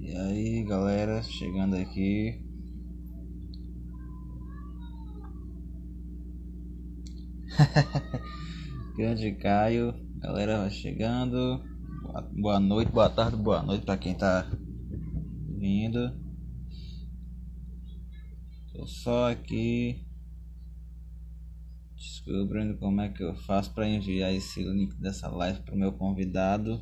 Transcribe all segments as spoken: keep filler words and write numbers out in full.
E aí, galera, chegando aqui. Grande Caio, galera vai chegando. Boa, boa noite, boa tarde, boa noite para quem tá vindo. Tô só aqui descobrindo como é que eu faço para enviar esse link dessa live pro meu convidado.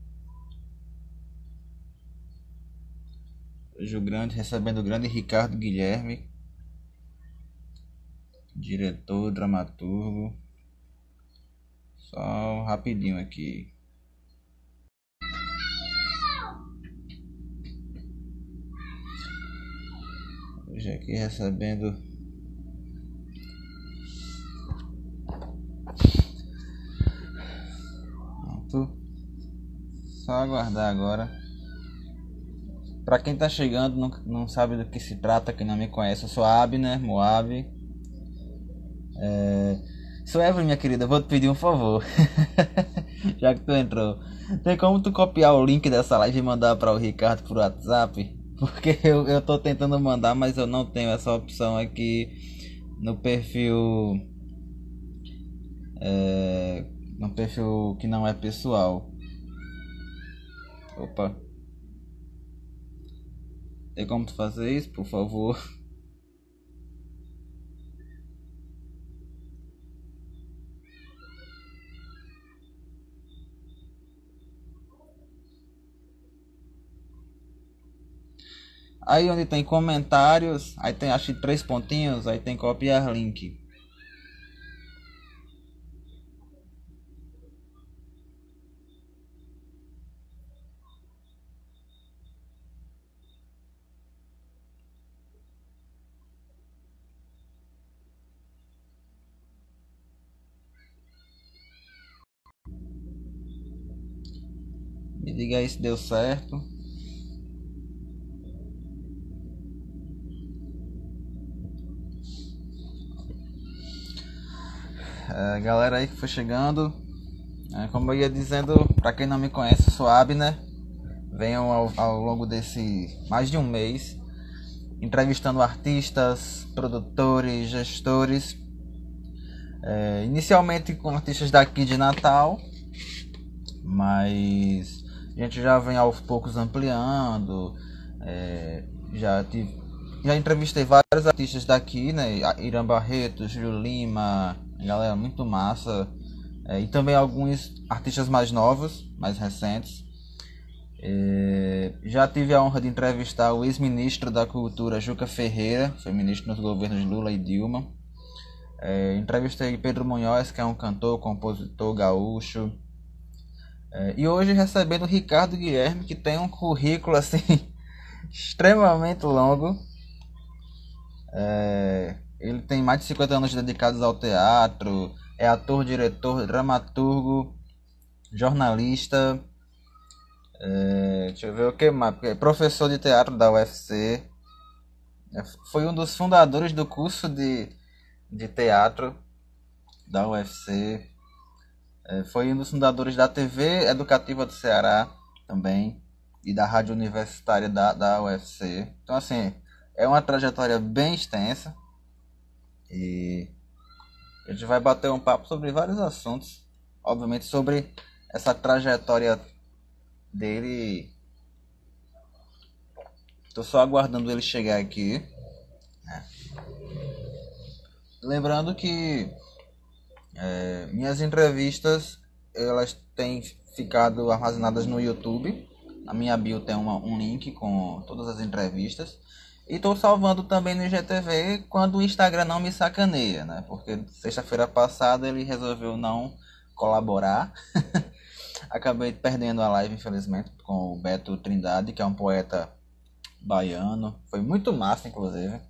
Hoje o grande, recebendo o grande Ricardo Guilherme, diretor, dramaturgo. Só rapidinho aqui. Hoje aqui recebendo Pronto. Só aguardar agora. Pra quem tá chegando, não, não sabe do que se trata, quem não me conhece, eu sou Abner Moab. É... Sou Evelyn, minha querida, vou te pedir um favor. Já que tu entrou, tem como tu copiar o link dessa live e mandar para o Ricardo por WhatsApp? Porque eu, eu tô tentando mandar, mas eu não tenho essa opção aqui no perfil. É... No perfil que não é pessoal. Opa. Tem como tu fazer isso, por favor? Aí onde tem comentários, aí tem acho que três pontinhos, aí tem copiar link. Me diga aí se deu certo. É, galera aí que foi chegando, é, como eu ia dizendo, para quem não me conhece, eu sou Abner. Venho ao, ao longo desse mais de um mês entrevistando artistas, produtores, gestores, é, inicialmente com artistas daqui de Natal, mas a gente já vem aos poucos ampliando. É, já tive, já entrevistei vários artistas daqui, né? Irã Barreto, Júlio Lima, galera muito massa. É, e também alguns artistas mais novos, mais recentes. É, já tive a honra de entrevistar o ex-ministro da Cultura, Juca Ferreira, foi ministro nos governos Lula e Dilma. É, entrevistei Pedro Munhoz, que é um cantor, compositor gaúcho. É, e hoje recebendo o Ricardo Guilherme, que tem um currículo assim extremamente longo. É, ele tem mais de cinquenta anos dedicados ao teatro, é ator, diretor, dramaturgo, jornalista, é, deixa eu ver o que mais, é professor de teatro da U F C, é, foi um dos fundadores do curso de, de teatro da U F C, é, foi um dos fundadores da T V Educativa do Ceará também, e da Rádio Universitária da, da U F C. Então assim, é uma trajetória bem extensa e a gente vai bater um papo sobre vários assuntos, obviamente sobre essa trajetória dele. Tô só aguardando ele chegar aqui, né? Lembrando que é, minhas entrevistas elas têm ficado armazenadas no YouTube. Na minha bio tem uma, um link com todas as entrevistas. E estou salvando também no I G T V quando o Instagram não me sacaneia, né? Porque sexta-feira passada ele resolveu não colaborar. Acabei perdendo a live, infelizmente, com o Beto Trindade, que é um poeta baiano. Foi muito massa, inclusive.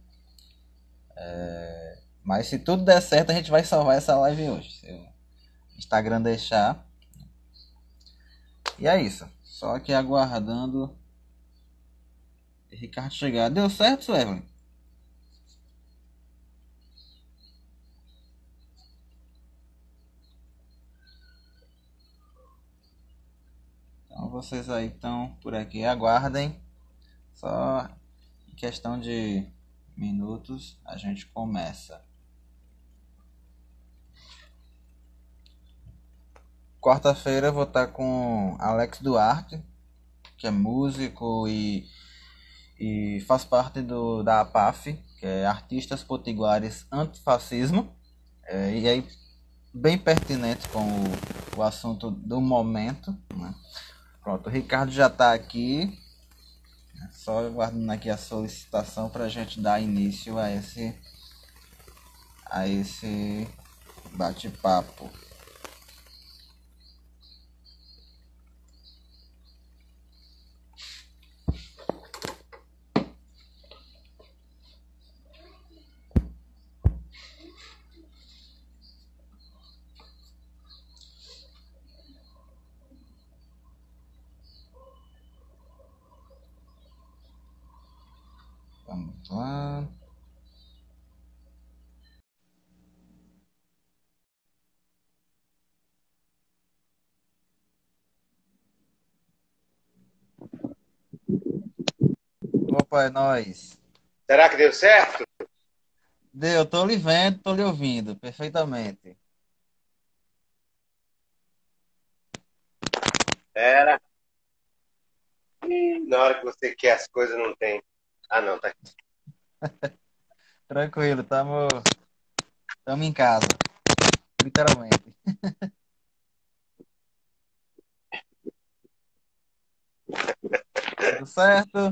É... Mas se tudo der certo, a gente vai salvar essa live hoje. Se o Instagram deixar. E é isso. Só aqui aguardando Ricardo chegar. Deu certo, Evelyn? Então vocês aí estão por aqui. Aguardem. Só em questão de minutos a gente começa. Quarta-feira eu vou estar com Alex Duarte, que é músico e, e faz parte do, da APAF, que é Artistas Potiguares Antifascismo. É, e aí, bem pertinente com o, o assunto do momento, né? Pronto, o Ricardo já está aqui, só aguardando aqui a solicitação para a gente dar início a esse, a esse bate-papo. Vamos lá. Opa, é nóis. Será que deu certo? Deu, tô lhe vendo, tô lhe ouvindo perfeitamente. Era. Ih, na hora que você quer as coisas não tem. Ah, não, tá aqui. Tranquilo, tamo, tamo em casa, literalmente. Tudo certo?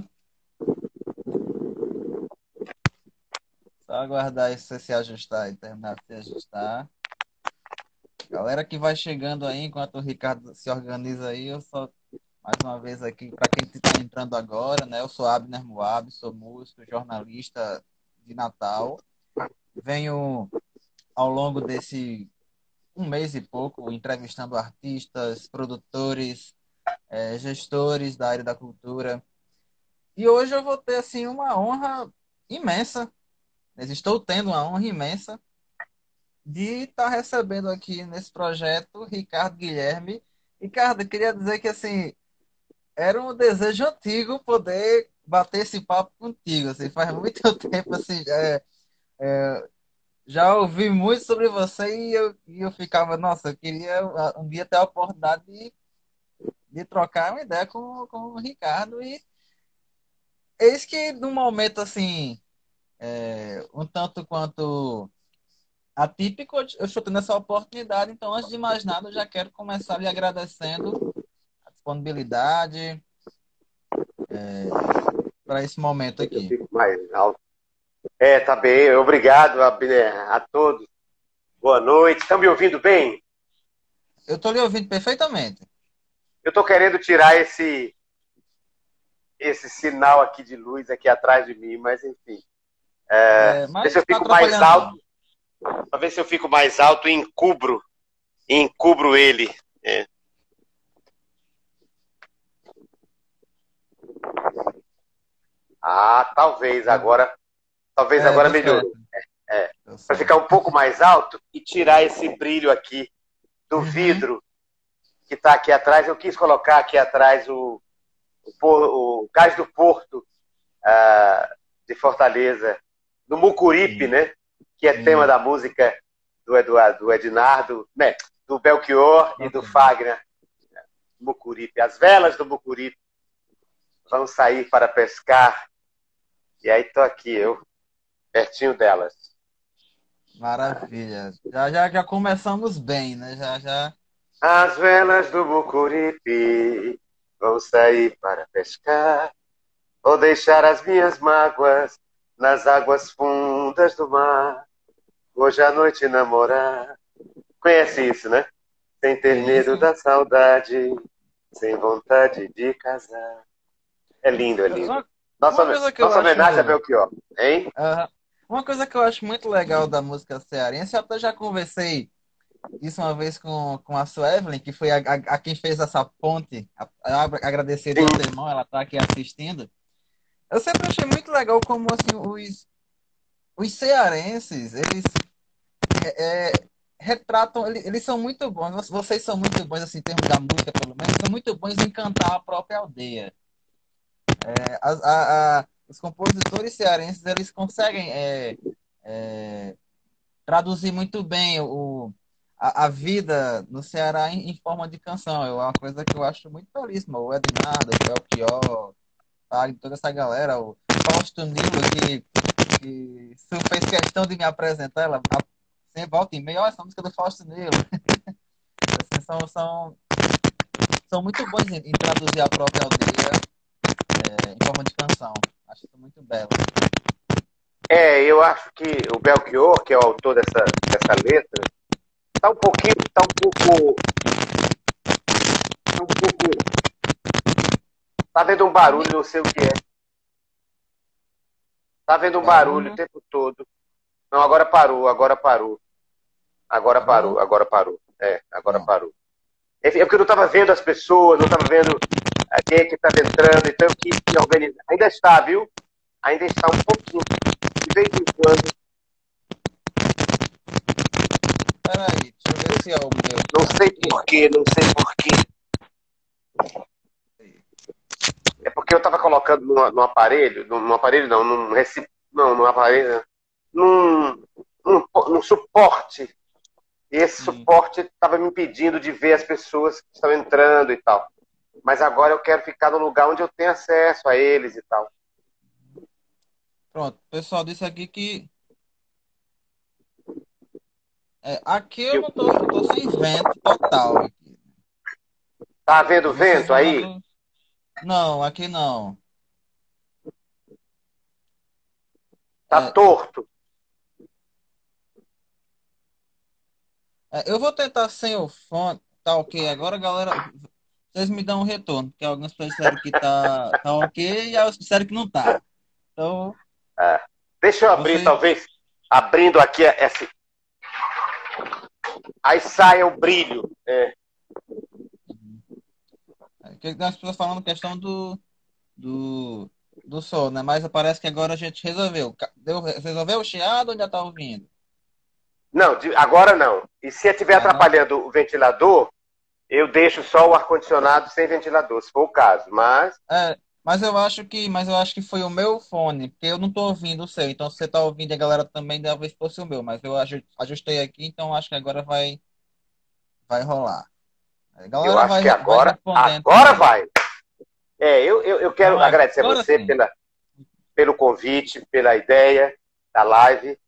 Só aguardar isso se ajustar e terminar de se ajustar. Galera que vai chegando aí, enquanto o Ricardo se organiza aí, eu só, mais uma vez aqui, para quem está entrando agora, né? Eu sou Abner Moab, sou músico, jornalista de Natal. Venho, ao longo desse um mês e pouco, entrevistando artistas, produtores, eh, gestores da área da cultura. E hoje eu vou ter, assim, uma honra imensa. Mas estou tendo uma honra imensa de estar recebendo aqui nesse projeto Ricardo Guilherme. Ricardo, eu queria dizer que assim, era um desejo antigo poder bater esse papo contigo. Assim, faz muito tempo assim, é, já ouvi muito sobre você e eu, e eu ficava, nossa, eu queria um dia ter a oportunidade de, de trocar uma ideia com, com o Ricardo. E eis que num momento assim, é, um tanto quanto atípico, eu estou tendo essa oportunidade. Então, antes de mais nada, eu já quero começar lhe agradecendo a disponibilidade para esse momento Eu aqui. fico mais alto. É, tá bem. Obrigado, Abner, a todos. Boa noite. Estão me ouvindo bem? Eu estou lhe ouvindo perfeitamente. Eu tô querendo tirar esse esse sinal aqui de luz aqui atrás de mim, mas enfim. É, Ver mas se não eu está fico mais atrapalhando, alto, não. para ver se eu fico mais alto e encubro, e encubro ele. É. Ah, talvez agora, talvez É, agora deu melhorou. certo. É, Deu para ficar certo. um pouco mais alto e tirar esse brilho aqui do Uhum. vidro que está aqui atrás. Eu quis colocar aqui atrás o, o, o Cais do Porto ah, de Fortaleza, do Mucuripe, Sim, né? Que é tema sim. da música do, Eduardo, do Ednardo, né? Do Belchior e do Bacana. Fagner. Mucuripe, as velas do Mucuripe vão sair para pescar. E aí estou aqui eu, pertinho delas. Maravilha. Já, já, já começamos bem, né? Já, já. As velas do Mucuripe vão sair para pescar, vou deixar as minhas mágoas nas águas fundas do mar. Hoje à noite namorar. Conhece isso, né? Sem ter Sim, medo sim. da saudade, sem vontade de casar. É lindo, é lindo. Uma, Nossa, uma coisa que eu nossa acho. homenagem a Belchior, hein? Ah, uma coisa que eu acho muito legal da música cearense, eu até já conversei isso uma vez com, com a Suevelyn, que foi a, a, a quem fez essa ponte. A, a, agradecer de Sim, antemão, ela está aqui assistindo. Eu sempre achei muito legal como assim, os, os cearenses, eles é, é, retratam, eles, eles são muito bons, vocês são muito bons, assim, em termos da música, pelo menos, são muito bons em cantar a própria aldeia. É, as- a- a- os compositores cearenses, eles conseguem é, é, traduzir muito bem o, a, a vida no Ceará em, em forma de canção. É uma coisa que eu acho muito belíssima. O Ednardo, o Belchior, tá? Toda essa galera, o Fausto Nilo, que, que Su fez questão de me apresentar, ela a- sem volta e meia, olha essa música do Fausto Nilo. Assim, são, são, são muito bons em, em traduzir a própria aldeia é, em forma de canção. Acho isso muito belo. É, eu acho que o Belchior, que é o autor dessa, dessa letra, tá um pouquinho, tá um pouco, tá um pouco, tá vendo um Tá me barulho, não sei o que é. Tá vendo um barulho o barulho? tempo todo. Não, agora parou, agora parou. Agora parou, Parou? agora parou. É, agora Pronto. parou. Enfim, é porque eu não estava vendo as pessoas, não estava vendo a quem é que estava entrando, então eu quis me organizar. Ainda está, viu? Ainda está um pouquinho. De vez em quando. Peraí, deixa eu ver se é o meu que Não tá sei aqui. porquê, não sei porquê. É porque eu estava colocando no, no aparelho, no, no aparelho não, num recibo, não, no aparelho, num, num, num suporte. E esse Sim. suporte estava me impedindo de ver as pessoas que estão entrando e tal. Mas agora eu quero ficar no lugar onde eu tenho acesso a eles e tal. Pronto. O pessoal disse aqui que é, aqui eu Que não tô, eu tô sem vento total aqui. tá havendo Mas vocês vento aí? mandam. Não, aqui não. Tá É, torto. é, eu vou tentar sem o fone. Tá ok. Agora, galera, vocês me dão um retorno, porque algumas pessoas disseram que tá, tá ok e outras disseram que não tá. Então, É. Deixa eu abrir, vocês. talvez, abrindo aqui esse. Aí saia o brilho. É. É, que as pessoas falando questão do, do, do som, né? Mas parece que agora a gente resolveu. Ca- Deu, resolveu o chiado ou ainda tá ouvindo? Não, de- agora não. E se estiver Ah, não. atrapalhando o ventilador, eu deixo só o ar-condicionado sem ventilador, se for o caso. Mas, É, mas eu acho que, mas eu acho que foi o meu fone, porque eu não tô ouvindo o seu. Então, se você tá ouvindo e a galera também, talvez fosse o meu. Mas eu aju- ajustei aqui, então acho que agora vai, vai rolar. A eu galera acho vai, que re- vai agora, respondendo agora também. vai. É, eu, eu, eu Então, quero agradecer a agora você sim. pela, pelo convite, pela ideia da live.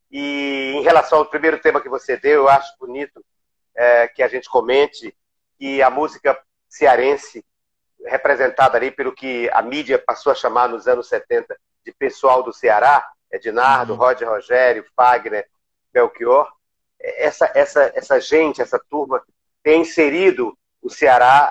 E em relação ao primeiro tema que você deu, eu acho bonito é, que a gente comente que a música cearense, representada ali pelo que a mídia passou a chamar nos anos setenta de pessoal do Ceará, Ednardo, Uhum. Roger Rogério, Fagner, Belchior, essa, essa, essa gente, essa turma, tem inserido o Ceará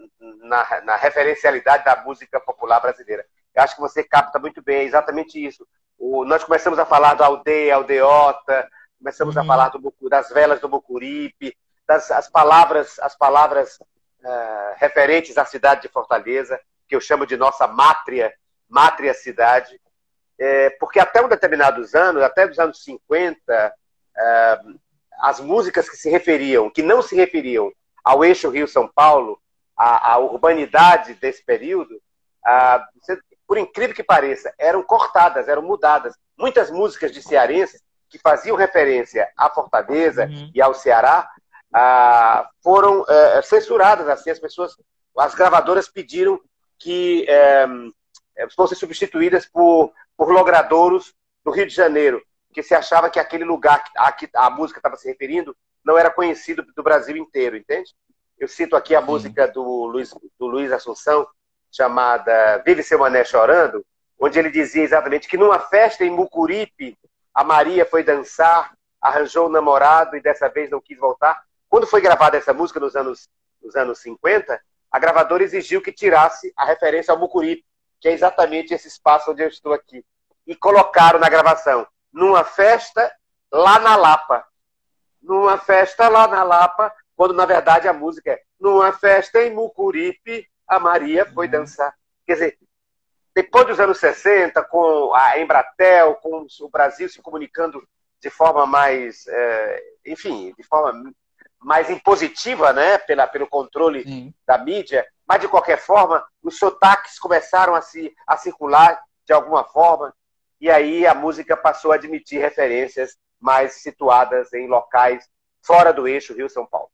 na, na referencialidade da música popular brasileira. Eu acho que você capta muito bem, é exatamente isso. O, nós começamos a falar da aldeia, aldeota, começamos a falar Uhum. do, das velas do Mucuripe, das as palavras, as palavras uh, referentes à cidade de Fortaleza, que eu chamo de nossa mátria, mátria cidade, é, porque até um determinados anos, até os anos cinquenta, uh, as músicas que se referiam, que não se referiam ao eixo Rio-São Paulo, à, à urbanidade desse período, uh, por incrível que pareça, eram cortadas, eram mudadas. Muitas músicas de cearenses que faziam referência à Fortaleza Uhum. e ao Ceará ah, foram eh, censuradas. Assim, as pessoas, as gravadoras pediram que eh, fossem substituídas por, por logradouros do Rio de Janeiro, que se achava que aquele lugar a que a música estava se referindo não era conhecido do Brasil inteiro, entende? Eu cito aqui a Sim. música do Luiz, do Luiz Assunção, chamada Vive Seu Mané Chorando, onde ele dizia exatamente que numa festa em Mucuripe, a Maria foi dançar, arranjou um namorado e dessa vez não quis voltar. Quando foi gravada essa música nos anos, nos anos cinquenta, a gravadora exigiu que tirasse a referência ao Mucuripe, que é exatamente esse espaço onde eu estou aqui. E colocaram na gravação, numa festa lá na Lapa. Numa festa lá na Lapa, quando na verdade a música é numa festa em Mucuripe, a Maria foi Uhum. dançar. Quer dizer, depois dos anos sessenta, com a Embratel, com o Brasil se comunicando de forma mais, é, enfim, de forma mais impositiva, né, pela, pelo controle sim. da mídia, mas de qualquer forma, os sotaques começaram a, se, a circular de alguma forma, e aí a música passou a admitir referências mais situadas em locais fora do eixo Rio-São Paulo.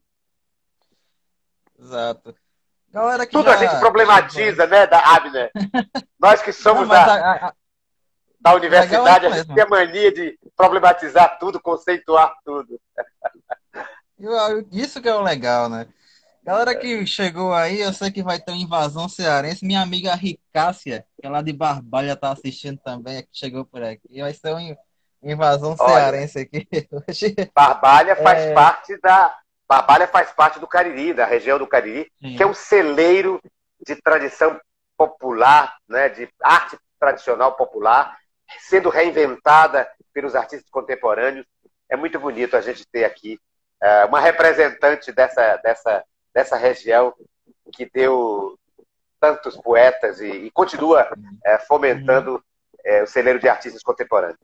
Exato. Galera que Tudo a gente já chegou aí. problematiza, né, da Abner? Nós que Não, somos mas da, a, a- da o legal é universidade, isso a gente tem mesmo. a mania de problematizar tudo, conceituar tudo. E o- Isso que é o legal, né? Galera que chegou aí, eu sei que vai ter uma invasão cearense. Minha amiga Ricássia, que é lá de Barbalha, tá assistindo também, é que chegou por aqui. Vai ser uma invasão Olha, cearense aqui hoje. Barbalha faz É, parte da Barbalha faz parte do Cariri, da região do Cariri, que é um sim. celeiro de tradição popular, né, de arte tradicional popular, sendo reinventada pelos artistas contemporâneos. É muito bonito a gente ter aqui é, uma representante dessa, dessa, dessa região que deu tantos poetas e, e continua é, Uhum. fomentando é, o celeiro de artistas contemporâneos.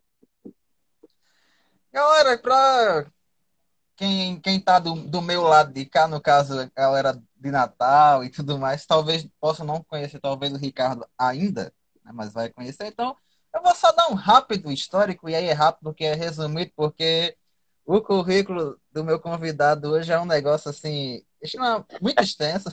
Galera, pra quem, quem tá do, do meu lado de cá, no caso, a galera de Natal e tudo mais, talvez possa não conhecer, talvez o Ricardo ainda, né, mas vai conhecer. Então, eu vou só dar um rápido histórico, e aí é rápido porque é resumido, porque o currículo do meu convidado hoje é um negócio assim, extrema- muito extenso.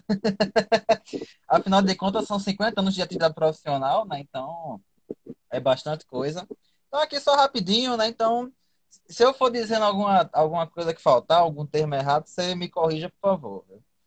Afinal de contas, são cinquenta anos de atividade profissional, né? Então, é bastante coisa. Então, aqui só rapidinho, né? Então, se eu for dizendo alguma, alguma coisa que faltar, algum termo errado, você me corrija, por favor.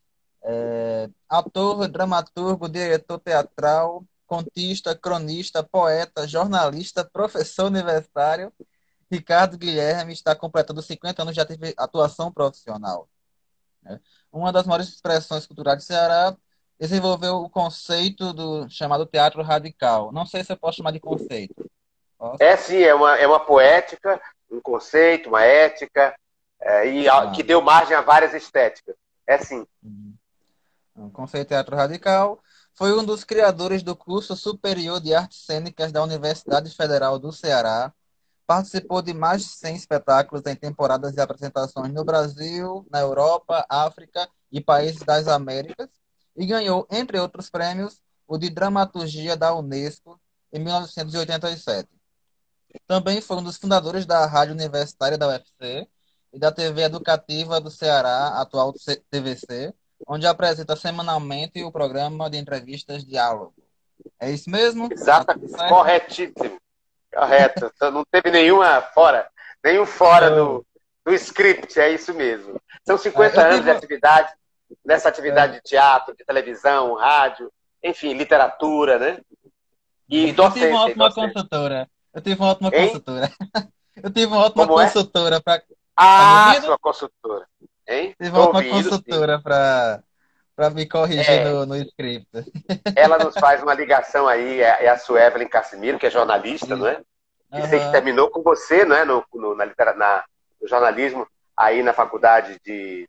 É, ator, dramaturgo, diretor teatral, contista, cronista, poeta, jornalista, professor universitário, Ricardo Guilherme está completando cinquenta anos de ati- atuação profissional, né? Uma das maiores expressões culturais do Ceará desenvolveu o conceito do chamado teatro radical. Não sei se eu posso chamar de conceito. Posso? É sim, é uma, é uma poética, um conceito, uma ética, é, e a- que Ah, deu margem a várias estéticas. É sim. uhum. O conceito teatro radical foi um dos criadores do curso superior de artes cênicas da Universidade Federal do Ceará. Participou de mais de cem espetáculos em temporadas de apresentações no Brasil, na Europa, África e países das Américas, e ganhou, entre outros prêmios, o de dramaturgia da Unesco em mil novecentos e oitenta e sete. Também foi um dos fundadores da Rádio Universitária da U F C e da T V Educativa do Ceará, atual T V C, onde apresenta semanalmente o programa de entrevistas Diálogo. É isso mesmo? Tá Exata, tudo certo? corretíssimo. Correto. Então, não teve nenhuma fora, nenhum fora Show! do, do script, é isso mesmo. São É, cinquenta eu anos tive, de atividade, nessa atividade é, de teatro, de televisão, rádio, enfim, literatura, né? E eu tive uma docência, e ótima docência. consultora. Eu tive uma ótima Hein? consultora. Eu tive uma ótima Como é? consultora para. Tá me Ah, ouvindo? sua consultora. Hein? Tive uma Estou ótima ouvindo, sim. consultora para para me corrigir É, no, no script. ela nos faz uma ligação aí, é é a Suevelin Casimiro, que é jornalista, não Isso. é? E sei que Aham. terminou com você, não é? No, no, na, litera, na, no jornalismo, aí na faculdade de,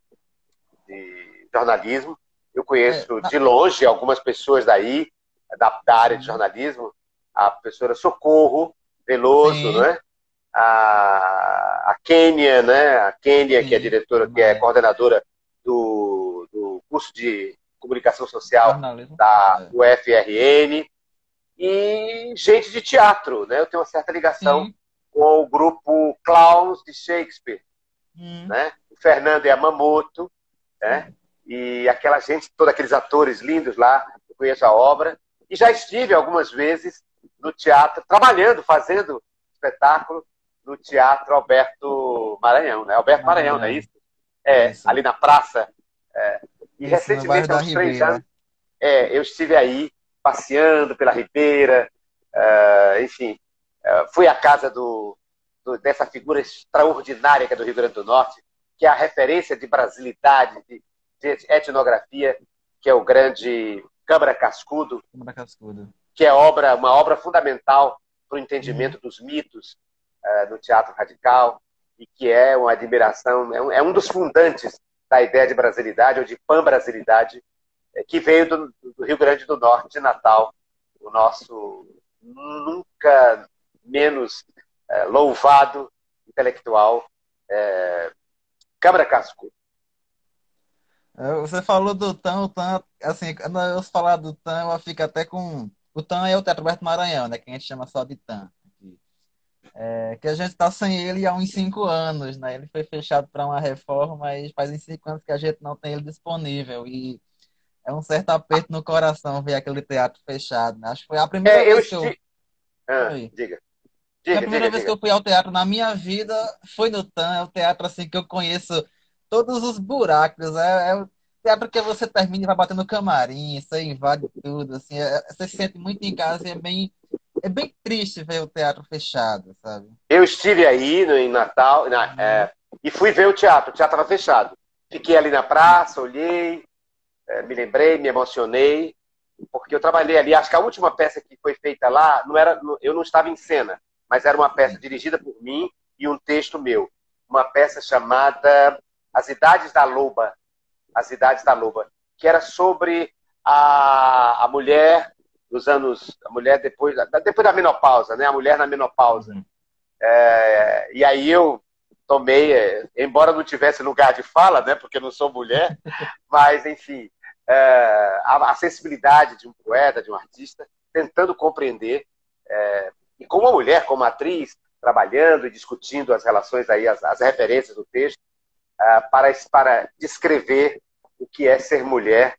de jornalismo. Eu É, conheço na- de longe algumas pessoas daí, da, da área de sim. jornalismo, a professora Socorro Veloso, não Sim, é? A, a Kênia, né? A Kênia, que é sim. diretora, que é Mas coordenadora do, do curso de comunicação social jornalismo. da É. U F R N, e gente de teatro, né? Eu tenho uma certa ligação Sim. com o grupo Clowns de Shakespeare, Hum, né? O Fernando Yamamoto, né? sim. E aquela gente, todos aqueles atores lindos lá, eu conheço a obra, e já estive algumas vezes no teatro, trabalhando, fazendo espetáculo no Teatro Alberto Maranhão, né? Alberto Maranhão, não é Maranhão. isso? É, Isso. ali na praça. É. E Isso, no bairro recentemente, há da uns três anos, Ribeira. é, eu estive aí passeando pela Ribeira, uh, enfim, uh, fui à casa do, do, dessa figura extraordinária que é do Rio Grande do Norte, que é a referência de brasilidade, de, de etnografia, que é o grande Câmara Cascudo, Câmara Cascudo. que é obra, uma obra fundamental para o Uhum. entendimento dos mitos uh, no teatro radical, e que é uma admiração, é um, é um dos fundantes da ideia de brasilidade ou de pan-brasilidade, que veio do, do Rio Grande do Norte, de Natal, o nosso nunca menos é, louvado intelectual, é, Câmara Cascudo. Eu- Você falou do T A M, o T A M, assim, quando eu falar do T A M, eu fico até com. O T A M é o Teatro Roberto Maranhão, né? Que a gente chama só de T A M aqui. É que a gente tá sem ele há uns cinco anos, né? Ele foi fechado para uma reforma e faz uns cinco anos que a gente não tem ele disponível. E é um certo aperto no coração ver aquele teatro fechado, né? Acho que foi a primeira É, eu vez que eu. estive. Ah, Foi. diga, Foi a diga, primeira diga, vez que diga. eu fui ao teatro na minha vida, foi no T A M, é o teatro assim que eu conheço todos os buracos, é, é o teatro que você termina e vai bater no camarim, você invade tudo, assim, é- você se sente muito em casa e é bem, é bem triste ver o teatro fechado, sabe? Eu estive aí no, em Natal na- Uhum. é, e fui ver o teatro. O teatro estava fechado. Fiquei ali na praça, olhei, é, me lembrei, me emocionei, porque eu trabalhei ali. Acho que a última peça que foi feita lá, não era, eu não estava em cena, mas era uma peça dirigida por mim e um texto meu. Uma peça chamada As Idades da Loba. As Idades da Loba, que era sobre a, a mulher dos anos. A mulher depois, da- depois da menopausa, né? A mulher na menopausa. Uhum. É, e aí eu tomei, é, embora não tivesse lugar de fala, né, porque eu não sou mulher, mas, enfim, é, a, a, sensibilidade de um poeta, de um artista, tentando compreender, é, e como uma mulher, como atriz, trabalhando e discutindo as relações, aí, as, as referências do texto, é, para, para descrever o que é ser mulher,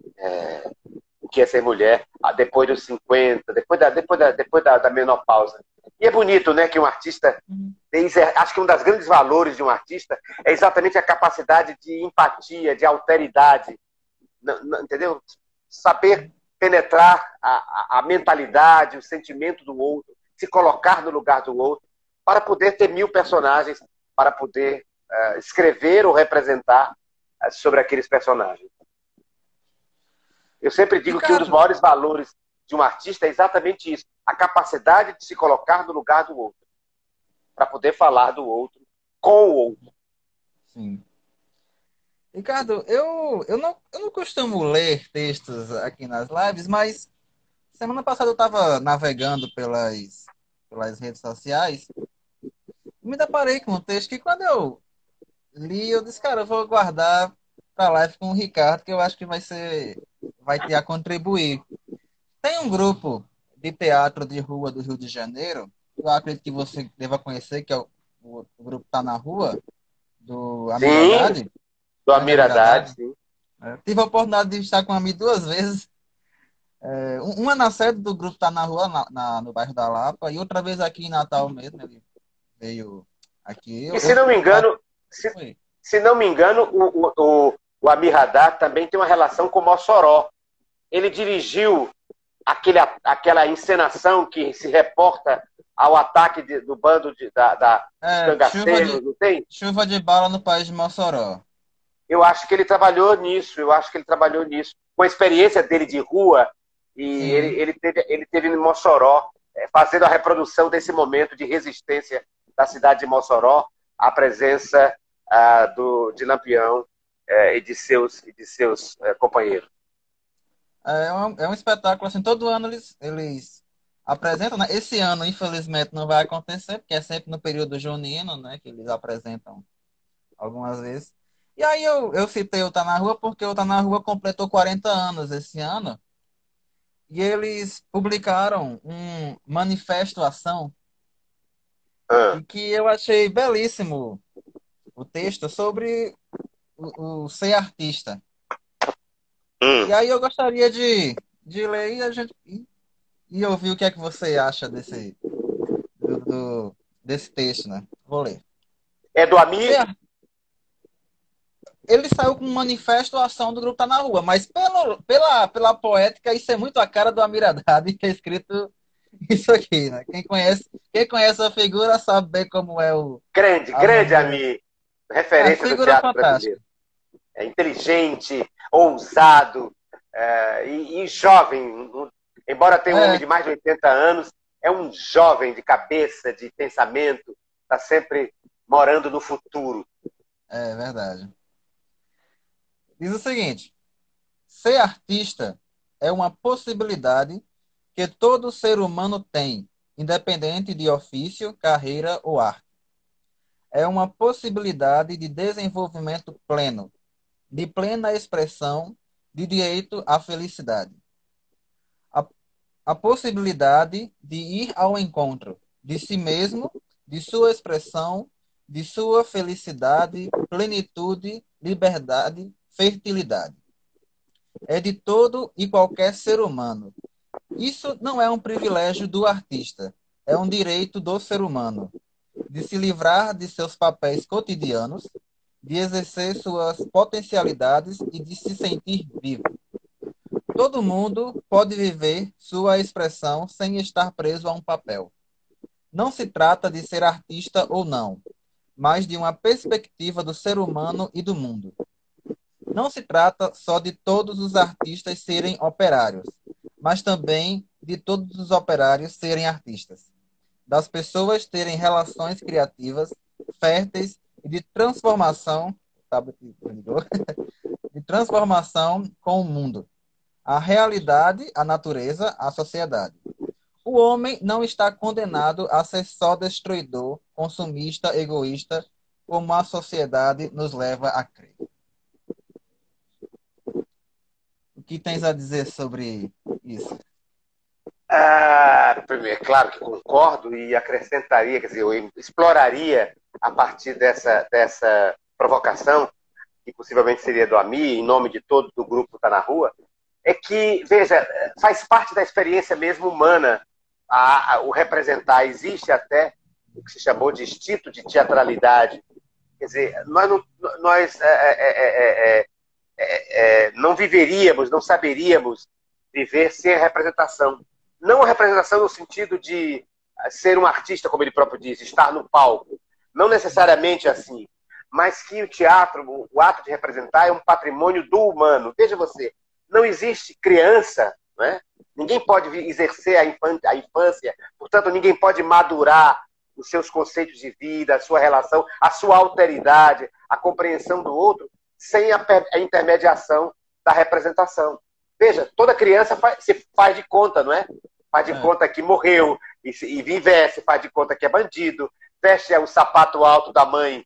o que é ser mulher depois dos cinquenta, depois da, depois da, depois da, da menopausa. E é bonito, né, que um artista, acho que um dos grandes valores de um artista é exatamente a capacidade de empatia, de alteridade, entendeu? Saber penetrar a, a, a mentalidade, o sentimento do outro, se colocar no lugar do outro, para poder ter mil personagens, para poder uh, escrever ou representar uh, sobre aqueles personagens. Eu sempre digo que um dos Ricardo, maiores valores de um artista é exatamente isso, a capacidade de se colocar no lugar do outro, para poder falar do outro com o outro. sim. Ricardo, eu, eu não, eu não costumo ler textos aqui nas lives, mas semana passada eu estava navegando pelas, pelas redes sociais e me deparei com um texto que quando eu li, eu disse, cara, eu vou guardar para live com o Ricardo, que eu acho que vai ser, vai ter a contribuir. Tem um grupo de teatro de rua do Rio de Janeiro, que eu acredito que você deva conhecer, que é o, o, o grupo Tá na Rua, do Amir Sim, Haddad, do grande Amir Amir Haddad, Haddad. sim. É, tive a oportunidade de estar com o Amir duas vezes. É, um- uma na sede do grupo Tá na Rua, na, na- no bairro da Lapa, e outra vez aqui em Natal mesmo. Ele veio aqui. E Eu, se eu, não me a- engano, se, foi. se não me engano, o, o, o Amir Haddad também tem uma relação com Mossoró. Ele dirigiu aquele, aquela encenação que se reporta ao ataque de, do bando de, da, da, dos É, chuva de, cangaceiros, não tem? chuva de bala no país de Mossoró. Eu acho que ele trabalhou nisso, eu acho que ele trabalhou nisso. Com a experiência dele de rua, e ele, Sim. ele, teve, ele teve em Mossoró, é, fazendo a reprodução desse momento de resistência da cidade de Mossoró à presença ah, do, de Lampião é, e de seus, e de seus é, companheiros. É um, é um espetáculo, assim, todo ano eles, eles apresentam, né? Esse ano, infelizmente, não vai acontecer, porque é sempre no período junino, né? Que eles apresentam algumas vezes. E aí eu, eu citei o Tá na Rua porque o Tá na Rua completou quarenta anos esse ano. E eles publicaram um manifesto ação Ah, e que eu achei belíssimo o texto sobre o, o ser artista. hum. E aí eu gostaria de, de ler e, a gente, e, e ouvir o que é que você acha desse, do, do- desse texto, né? Vou ler. É do Amir? Ser, ele saiu com um manifesto ação do grupo Tá na Rua, mas pelo, pela, pela poética, isso é muito a cara do Amir Haddad, que é escrito isso aqui, né? Quem conhece, quem conhece a figura sabe bem como é o, Grande, a grande maneira. Amir. É, Referência do figura teatro fantástica. brasileiro. É inteligente, ousado é, e, e jovem. Embora tenha um homem É, de mais de oitenta anos, é um jovem de cabeça, de pensamento, está sempre morando no futuro. é verdade. Diz o seguinte: ser artista é uma possibilidade que todo ser humano tem, independente de ofício, carreira ou arte. É uma possibilidade de desenvolvimento pleno. de plena expressão, de direito à felicidade. A, a possibilidade de ir ao encontro de si mesmo, de sua expressão, de sua felicidade, plenitude, liberdade, fertilidade. É de todo e qualquer ser humano. Isso não é um privilégio do artista, é um direito do ser humano, de se livrar de seus papéis cotidianos, de exercer suas potencialidades e de se sentir vivo. Todo mundo pode viver sua expressão sem estar preso a um papel. Não se trata de ser artista ou não, mas de uma perspectiva do ser humano e do mundo. Não se trata só de todos os artistas serem operários, mas também de todos os operários serem artistas. Das pessoas terem relações criativas, férteis e de transformação, de transformação com o mundo, a realidade, a natureza, a sociedade. O homem não está condenado a ser só destruidor, consumista, egoísta, como a sociedade nos leva a crer. O que tens a dizer sobre isso? Ah, primeiro, claro que concordo e acrescentaria, quer dizer, eu exploraria a partir dessa, dessa provocação, que possivelmente seria do AMI, em nome de todo o grupo Tá na Rua, é que, veja, faz parte da experiência mesmo humana a, a, o representar. Existe até o que se chamou de instinto de teatralidade. Quer dizer, nós, não, nós é, é, é, é, é, não viveríamos, não saberíamos viver sem a representação. Não a representação no sentido de ser um artista, como ele próprio diz, estar no palco. Não necessariamente assim. Mas que o teatro, o ato de representar, é um patrimônio do humano. Veja você, não existe criança, né? Ninguém pode exercer a infância, a infância, portanto, ninguém pode madurar os seus conceitos de vida, a sua relação, a sua alteridade, a compreensão do outro, sem a, a intermediação da representação. Veja, toda criança faz, se faz de conta, não é? Faz de é. conta que morreu, e, e veste, faz de conta que é bandido, veste o sapato alto da mãe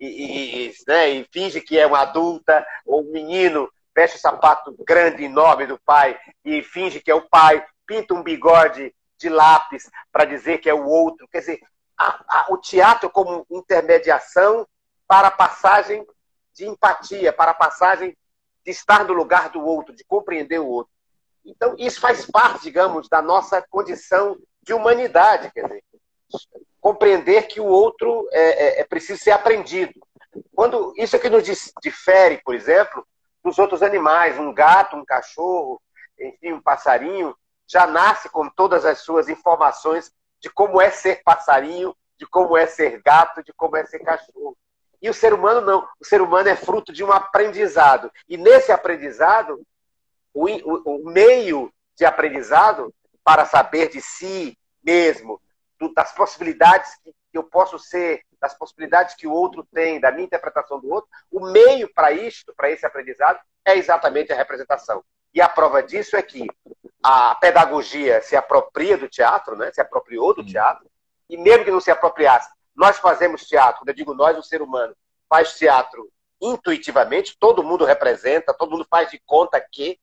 e, e, né, e finge que é uma adulta, ou um menino veste o sapato grande, enorme do pai e finge que é o pai, pinta um bigode de lápis para dizer que é o outro. Quer dizer, a, a, o teatro como intermediação para a passagem de empatia, para a passagem de estar no lugar do outro, de compreender o outro. Então, isso faz parte, digamos, da nossa condição de humanidade, quer dizer, compreender que o outro é, é, é preciso ser aprendido. Quando, isso é que nos difere, por exemplo, dos outros animais. Um gato, um cachorro, enfim, um passarinho, já nasce com todas as suas informações de como é ser passarinho, de como é ser gato, de como é ser cachorro. E o ser humano não. O ser humano é fruto de um aprendizado. E nesse aprendizado, o, o, o meio de aprendizado para saber de si mesmo, do, das possibilidades que eu posso ser, das possibilidades que o outro tem, da minha interpretação do outro, o meio para isto, para esse aprendizado, é exatamente a representação. E a prova disso é que a pedagogia se apropria do teatro, né? Se apropriou do teatro, e mesmo que não se apropriasse, nós fazemos teatro, quando eu digo nós, o ser humano faz teatro intuitivamente, todo mundo representa, todo mundo faz de conta que...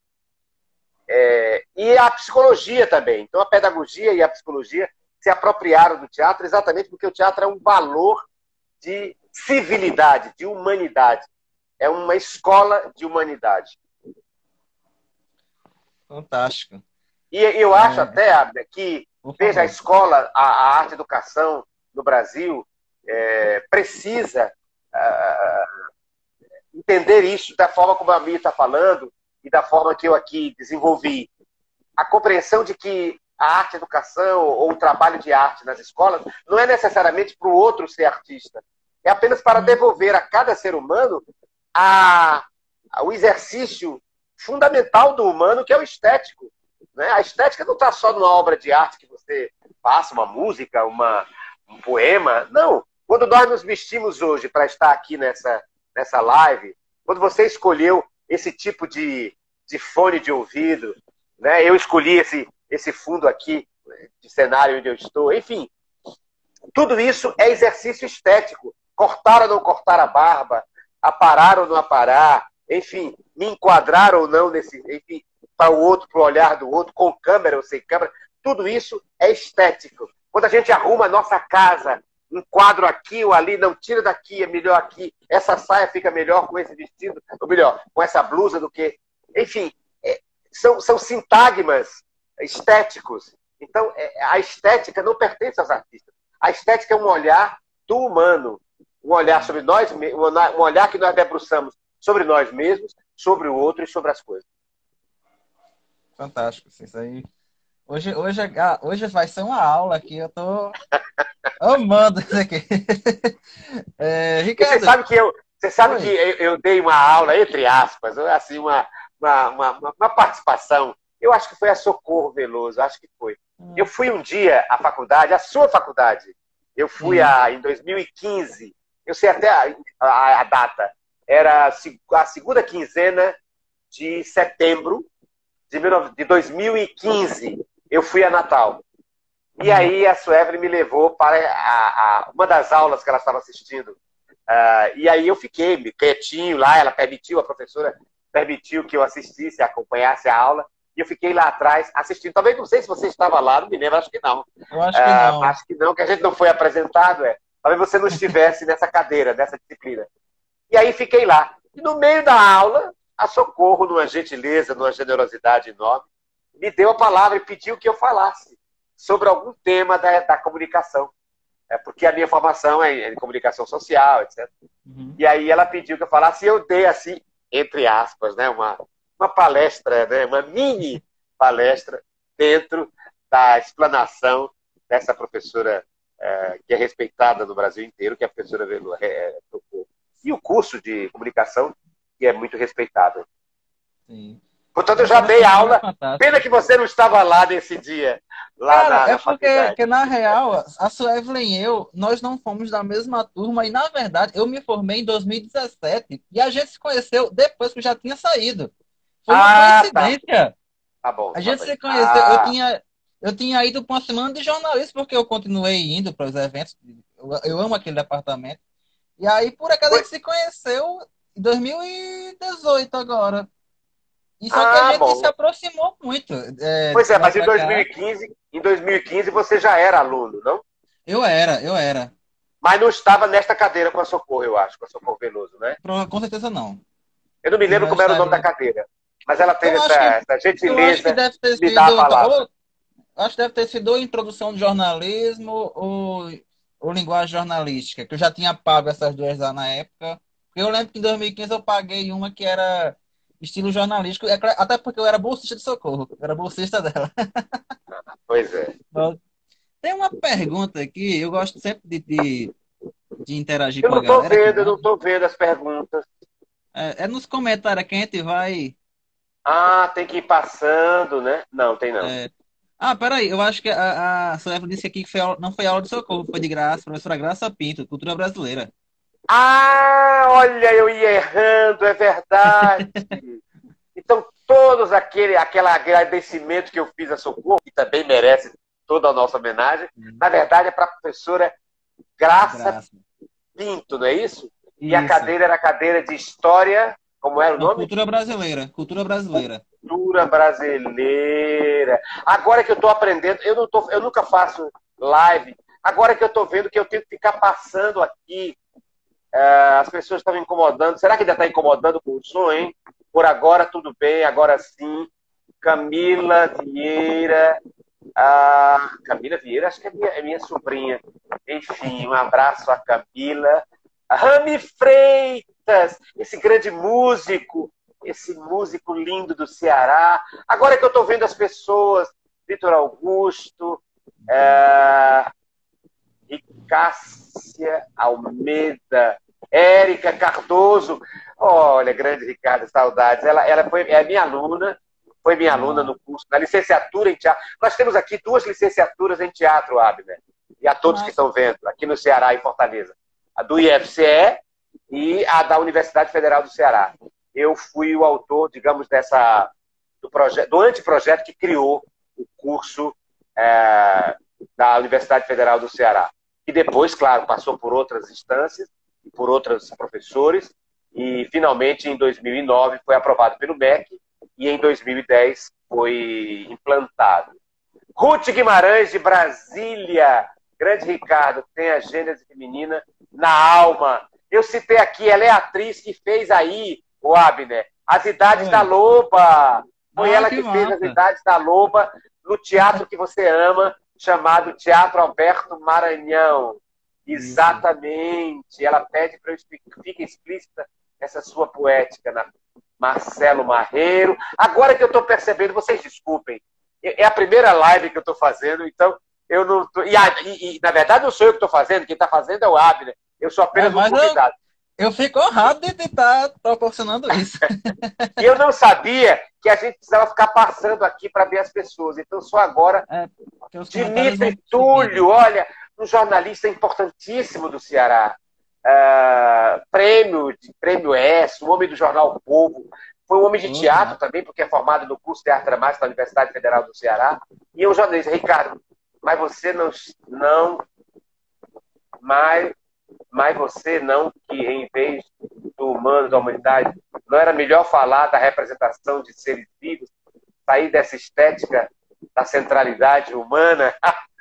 É, e a psicologia também. Então a pedagogia e a psicologia se apropriaram do teatro exatamente porque o teatro é um valor de civilidade, de humanidade. É uma escola de humanidade. Fantástico. E eu acho é... até, Abner, que, veja, a escola, a, a arte e a educação no Brasil é, precisa uh, entender isso da forma como a Mia está falando e da forma que eu aqui desenvolvi. A compreensão de que a arte e a educação ou o trabalho de arte nas escolas não é necessariamente para o outro ser artista. É apenas para devolver a cada ser humano a, a, o exercício fundamental do humano, que é o estético. Né? A estética não está só numa obra de arte que você passa, uma música, uma, um poema. Não. Quando nós nos vestimos hoje para estar aqui nessa, nessa live, quando você escolheu esse tipo de, de fone de ouvido, né? Eu escolhi esse, esse fundo aqui de cenário onde eu estou, enfim, tudo isso é exercício estético. Cortar ou não cortar a barba, aparar ou não aparar, enfim, me enquadrar ou não nesse, enfim, para o outro, para o olhar do outro, com câmera ou sem câmera, tudo isso é estético. Quando a gente arruma a nossa casa, um quadro aqui ou ali, não, tira daqui, é melhor aqui, essa saia fica melhor com esse vestido, ou melhor, com essa blusa do que... Enfim, é, são, são sintagmas estéticos. Então, é, a estética não pertence aos artistas. A estética é um olhar do humano, um olhar sobre nós, um olhar que nós debruçamos sobre nós mesmos, sobre o outro e sobre as coisas. Fantástico, isso aí. Hoje, hoje, ah, hoje vai ser uma aula aqui, eu tô amando isso aqui. É, Ricardo, você sabe que, eu, você sabe oi. que eu, eu dei uma aula, entre aspas, assim, uma, uma, uma, uma participação, eu acho que foi a Socorro Veloso, acho que foi. Eu fui um dia à faculdade, à sua faculdade, eu fui a, em dois mil e quinze, eu sei até a, a, a data, era a segunda quinzena de setembro de dois mil e quinze, eu fui a Natal. E aí a Suelen me levou para a, a, uma das aulas que ela estava assistindo. Uh, e aí eu fiquei quietinho lá, ela permitiu, a professora permitiu que eu assistisse, acompanhasse a aula, e eu fiquei lá atrás assistindo. Talvez, não sei se você estava lá, não me lembro, acho que não. Eu acho que não. Uh, acho que não, que a gente não foi apresentado, é. Talvez você não estivesse nessa cadeira, nessa disciplina. E aí fiquei lá. E no meio da aula, a Socorro, numa gentileza, numa generosidade enorme, me deu a palavra e pediu que eu falasse sobre algum tema da, da comunicação. É porque a minha formação é em comunicação social, etcétera. Uhum. E aí ela pediu que eu falasse, e eu dei assim, entre aspas, né, uma, uma palestra, né, uma mini palestra dentro da explanação dessa professora é, que é respeitada no Brasil inteiro, que é a professora Velu. É, e o curso de comunicação, que é muito respeitado. Sim. Portanto, eu já dei aula. Pena que você não estava lá nesse dia. Lá Cara, na, na é porque, porque, na real, a Suelen e eu, nós não fomos da mesma turma. E, na verdade, eu me formei em dois mil e dezessete. E a gente se conheceu depois que eu já tinha saído. Foi uma ah, coincidência. Tá, tá bom. A gente tá se conheceu. Ah. Eu, tinha, eu tinha ido para uma semana de jornalismo, porque eu continuei indo para os eventos. Eu, eu amo aquele departamento. E aí, por acaso, a gente se conheceu em dois mil e dezoito agora. E só ah, que a gente bom. se aproximou muito. É, pois é, mas em dois mil e quinze, em dois mil e quinze você já era aluno, não? Eu era, eu era. Mas não estava nesta cadeira com a Socorro, eu acho, com a Socorro Veloso, né? Com certeza não. Eu não me lembro eu como estaria... era o nome da cadeira. Mas ela teve essa, que, essa gentileza eu acho que deve ter de sido, me dar a palavra. Ou, acho que deve ter sido ou introdução de jornalismo ou, ou linguagem jornalística, que eu já tinha pago essas duas lá na época. Eu lembro que em dois mil e quinze eu paguei uma que era estilo jornalístico, até porque eu era bolsista de Socorro, eu era bolsista dela. Pois é. Tem uma pergunta aqui, eu gosto sempre de, de, de interagir eu com a galera. Eu não tô vendo, eu não tô vendo as perguntas. É, é nos comentários que a gente vai... Ah, tem que ir passando, né? Não, tem não. É... Ah, peraí, eu acho que a, a Suelen disse aqui que foi aula, não foi aula de Socorro, foi de graça, professora Graça Pinto, Cultura Brasileira. Ah, olha, eu ia errando, é verdade. Então, todos aquele, aquele agradecimento que eu fiz a Socorro, que também merece toda a nossa homenagem, hum. na verdade é para a professora Graça, Graça Pinto, não é isso? isso? E a cadeira era a cadeira de História, como era o nome? Cultura Brasileira, Cultura Brasileira. Cultura Brasileira. Agora que eu estou aprendendo, eu, não tô, eu nunca faço live, agora que eu estou vendo que eu tenho que ficar passando aqui, Uh, as pessoas estavam incomodando. Será que ainda está incomodando com o som, hein? Por agora, tudo bem. Agora sim. Camila Vieira. Uh, Camila Vieira, acho que é minha, é minha sobrinha. Enfim, um abraço a Camila. Rami Freitas, esse grande músico. Esse músico lindo do Ceará. Agora que eu estou vendo as pessoas. Vitor Augusto. Uh, Cássia Almeida, Érica Cardoso, olha, grande Ricardo, saudades. Ela, ela foi, é minha aluna, foi minha aluna no curso, na licenciatura em teatro. Nós temos aqui duas licenciaturas em teatro, Abner, e a todos que estão vendo, aqui no Ceará e Fortaleza. A do I F C E e a da Universidade Federal do Ceará. Eu fui o autor, digamos, dessa, do, projeto, do anteprojeto que criou o curso é, da Universidade Federal do Ceará. E depois, claro, passou por outras instâncias, por outros professores, e finalmente em dois mil e nove foi aprovado pelo M E C e em dois mil e dez foi implantado. Ruth Guimarães, de Brasília. Grande Ricardo, tem a gênese feminina na alma. Eu citei aqui, ela é a atriz que fez aí, o Abner, As Idades Foi. da Loba. Foi Ah, ela que que fez As massa. Idades da Loba no teatro que você ama, chamado Teatro Alberto Maranhão. Isso. Exatamente. Ela pede para eu explicar, fique explícita essa sua poética na Marcelo Marreiro. Agora que eu estou percebendo, vocês desculpem, é a primeira live que eu estou fazendo, então eu não tô... e, e, e na verdade não sou eu que estou fazendo, quem está fazendo é o Abner. Eu sou É, apenas um mas eu, convidado. eu fico honrado de estar proporcionando isso. E eu não sabia que a gente precisava ficar passando aqui para ver as pessoas. Então só agora, É, porque os comentários vão Dimitri Túlio, subindo. olha, um jornalista importantíssimo do Ceará. Uh, prêmio, prêmio S, um homem do jornal O Povo. Foi um homem de Pô, que teatro massa. também, porque é formado no curso de arte dramática da Universidade Federal do Ceará. E é um jornalista, Ricardo, mas você não, não mas, mas você não, que em vez do humano, da humanidade, não era melhor falar da representação de seres vivos, sair dessa estética da centralidade humana?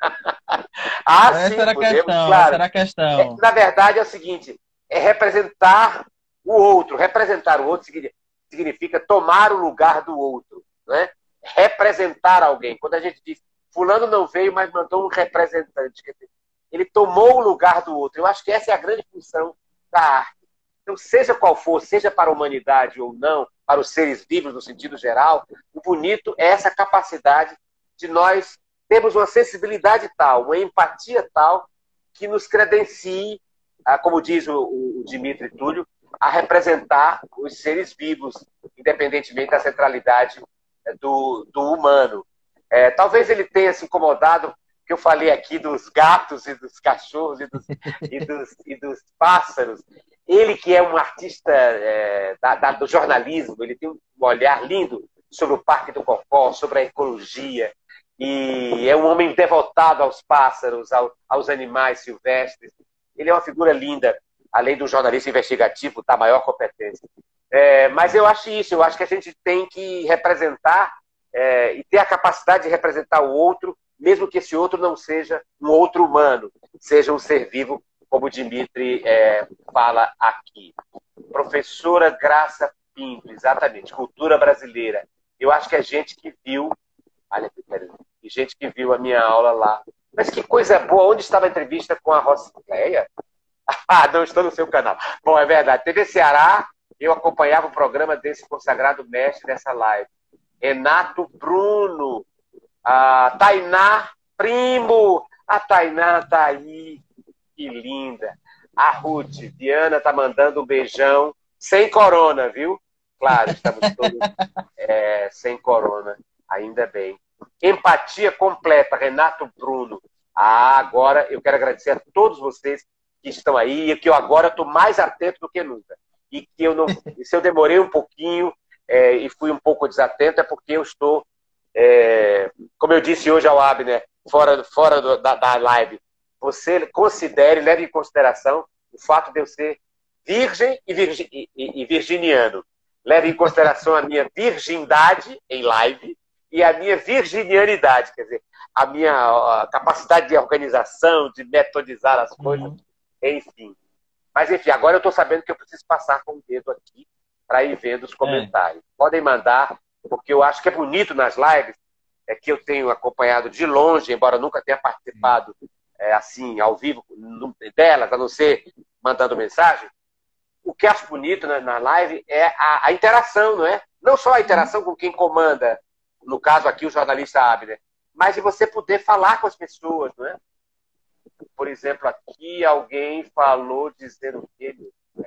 Ah, Essa sim, era a podemos, questão, essa claro. era a É, questão. na verdade, é o seguinte, é representar o outro. Representar o outro significa tomar o lugar do outro, né? Representar alguém. Quando a gente diz, fulano não veio, mas mandou um representante. Quer dizer, ele tomou o lugar do outro. Eu acho que essa é a grande função da arte. Então, seja qual for, seja para a humanidade ou não, para os seres vivos no sentido geral, o bonito é essa capacidade de nós termos uma sensibilidade tal, uma empatia tal, que nos credencie, como diz o, o Dimitri Túlio, a representar os seres vivos, independentemente da centralidade do, do humano. É, talvez ele tenha se incomodado que eu falei aqui dos gatos e dos cachorros e dos, e dos, e dos pássaros. Ele que é um artista é, da, da, do jornalismo, ele tem um olhar lindo sobre o Parque do Cocó, sobre a ecologia, e é um homem devotado aos pássaros, ao, aos animais silvestres. Ele é uma figura linda, além do jornalista investigativo da maior competência. É, mas eu acho isso, eu acho que a gente tem que representar é, e ter a capacidade de representar o outro, mesmo que esse outro não seja um outro humano, seja um ser vivo, como o Dimitri é, fala aqui. Professora Graça Pinto, exatamente, cultura brasileira. Eu acho que é gente que viu, olha, e gente que viu a minha aula lá. Mas que coisa boa, onde estava a entrevista com a Rosicléia? Ah, não estou no seu canal. Bom, é verdade. T V Ceará, eu acompanhava o programa desse consagrado mestre dessa live. Renato Bruno, a Tainá Primo, a Tainá tá aí, que linda. A Ruth, Diana tá mandando um beijão, sem corona, viu? Claro, estamos todos é, sem corona, ainda bem. Empatia completa, Renato Bruno. Ah, agora eu quero agradecer a todos vocês que estão aí, e que eu agora estou mais atento do que nunca. E que eu não, se eu demorei um pouquinho é, e fui um pouco desatento, é porque eu estou, é, como eu disse hoje ao Abner, fora, fora do, da, da live, você considere, leve em consideração o fato de eu ser virgem e, virgi, e, e virginiano. Leve em consideração a minha virgindade em live e a minha virginianidade, quer dizer, a minha a capacidade de organização, de metodizar as coisas, Uhum. enfim. Mas, enfim, agora eu estou sabendo que eu preciso passar com o dedo aqui para ir vendo os comentários. É. Podem mandar, porque eu acho que é bonito nas lives, é que eu tenho acompanhado de longe, embora nunca tenha participado é, assim, ao vivo delas, a não ser mandando mensagem. O que acho bonito na, na live é a, a interação, não é? Não só a interação com quem comanda, no caso aqui o jornalista Abner, mas de você poder falar com as pessoas, não é? Por exemplo, aqui alguém falou dizendo o quê?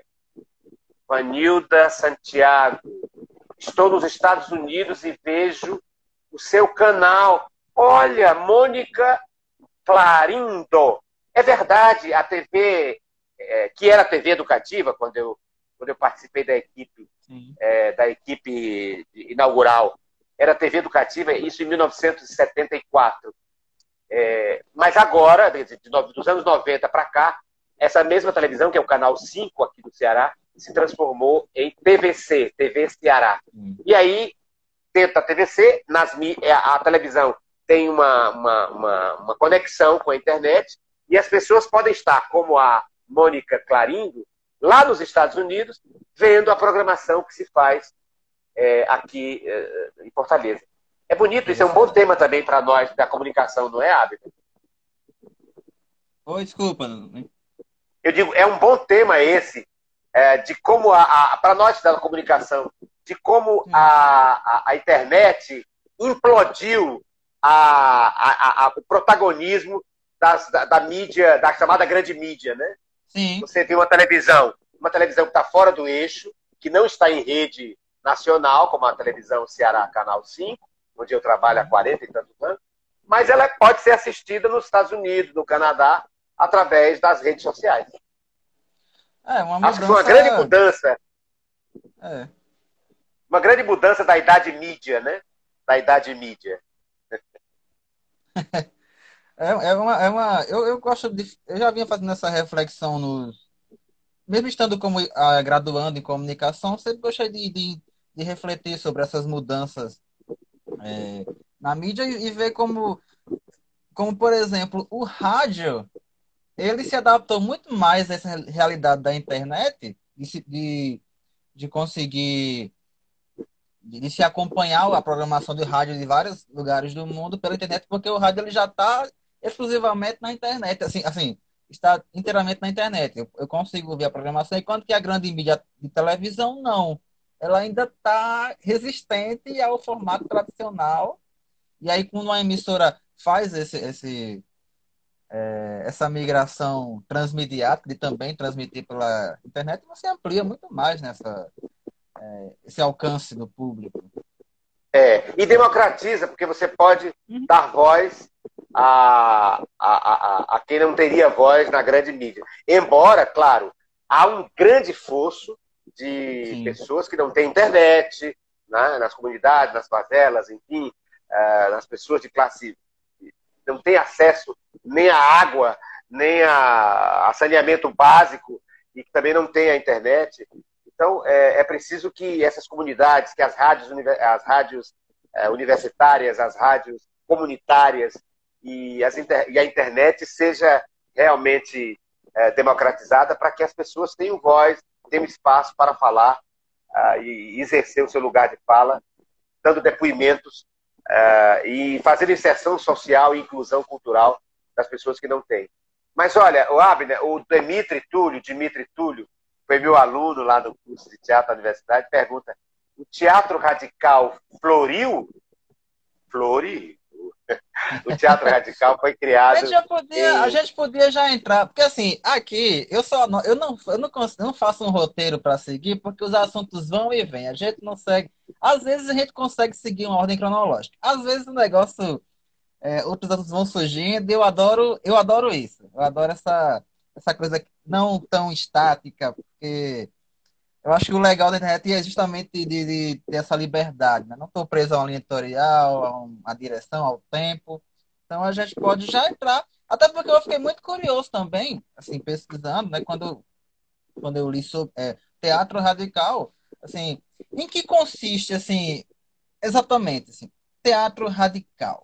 Vanilda Santiago. Estou nos Estados Unidos e vejo o seu canal. Olha, Mônica Clarindo. É verdade, a T V, é, que era a T V educativa, quando eu, quando eu participei da equipe, é, da equipe inaugural, era a T V educativa, isso em mil novecentos e setenta e quatro. É, mas agora, de, de, dos anos noventa para cá, essa mesma televisão, que é o canal cinco aqui do Ceará, se transformou em T V C, T V Ceará. Hum. E aí, dentro da T V C, nas, a, a televisão tem uma, uma, uma, uma conexão com a internet e as pessoas podem estar, como a Mônica Clarindo, lá nos Estados Unidos, vendo a programação que se faz é, aqui é, em Fortaleza. É bonito, isso é um bom tema também para nós da comunicação, não é, Abner? Oi, desculpa. Eu digo, é um bom tema esse, é, de como, a, a para nós da comunicação, de como a, a, a internet implodiu a, a, a, o protagonismo das, da, da mídia, da chamada grande mídia, né? Sim. Você tem uma televisão, uma televisão que está fora do eixo, que não está em rede nacional, como a televisão Ceará Canal cinco, onde eu trabalho há quarenta e tantos anos, mas ela pode ser assistida nos Estados Unidos, no Canadá, através das redes sociais. É, uma mudança... Acho que foi uma grande mudança. É. Uma grande mudança da idade mídia, né? Da idade mídia. É, é uma, é uma eu, eu gosto de... Eu já vinha fazendo essa reflexão nos... Mesmo estando como ah, graduando em comunicação, sempre gostei de, de, de refletir sobre essas mudanças é, na mídia e, e ver como, como, por exemplo, o rádio, ele se adaptou muito mais a essa realidade da internet, de, se- de, de conseguir, de, de se acompanhar a programação de rádio de vários lugares do mundo pela internet, porque o rádio ele já está exclusivamente na internet, assim, assim, está inteiramente na internet. Eu, eu consigo ver a programação, enquanto que a grande mídia de televisão, não. Ela ainda está resistente ao formato tradicional. E aí, quando uma emissora faz esse, esse, essa migração transmediática de também transmitir pela internet, você amplia muito mais nessa, esse alcance do público. É, e democratiza, porque você pode Uhum. dar voz a, a, a, a quem não teria voz na grande mídia. Embora, claro, há um grande fosso de Sim. pessoas que não têm internet, né, nas comunidades, nas favelas, enfim, uh, nas pessoas de classe não têm acesso nem à água, nem a, a saneamento básico, e que também não têm a internet. Então, é, é preciso que essas comunidades, que as rádios, as rádios é, universitárias, as rádios comunitárias e, as inter, e a internet seja realmente é, democratizada para que as pessoas tenham voz, tenham espaço para falar uh, e exercer o seu lugar de fala, dando depoimentos uh, e fazer inserção social e inclusão cultural das pessoas que não têm. Mas olha, o Abner, o Dimitri Túlio, Dimitri Túlio, foi meu aluno lá no curso de teatro da universidade, pergunta: o teatro radical floriu? Floriu. O teatro radical foi criado. A gente, já podia, em... a gente podia já entrar, porque assim, aqui eu só não, eu não, eu não, consigo, não faço um roteiro para seguir, porque os assuntos vão e vêm. A gente não segue. Às vezes a gente consegue seguir uma ordem cronológica. Às vezes o negócio, é, outros assuntos vão surgindo. E eu adoro, eu adoro isso. Eu adoro essa, essa coisa não tão estática, porque eu acho que o legal da internet é justamente de, de ter essa liberdade, né? Não estou preso a uma linha editorial, a uma direção, ao tempo. Então a gente pode já entrar. Até porque eu fiquei muito curioso também, assim, pesquisando, né? Quando, quando eu li sobre é, teatro radical, assim, em que consiste, assim, exatamente, assim, teatro radical?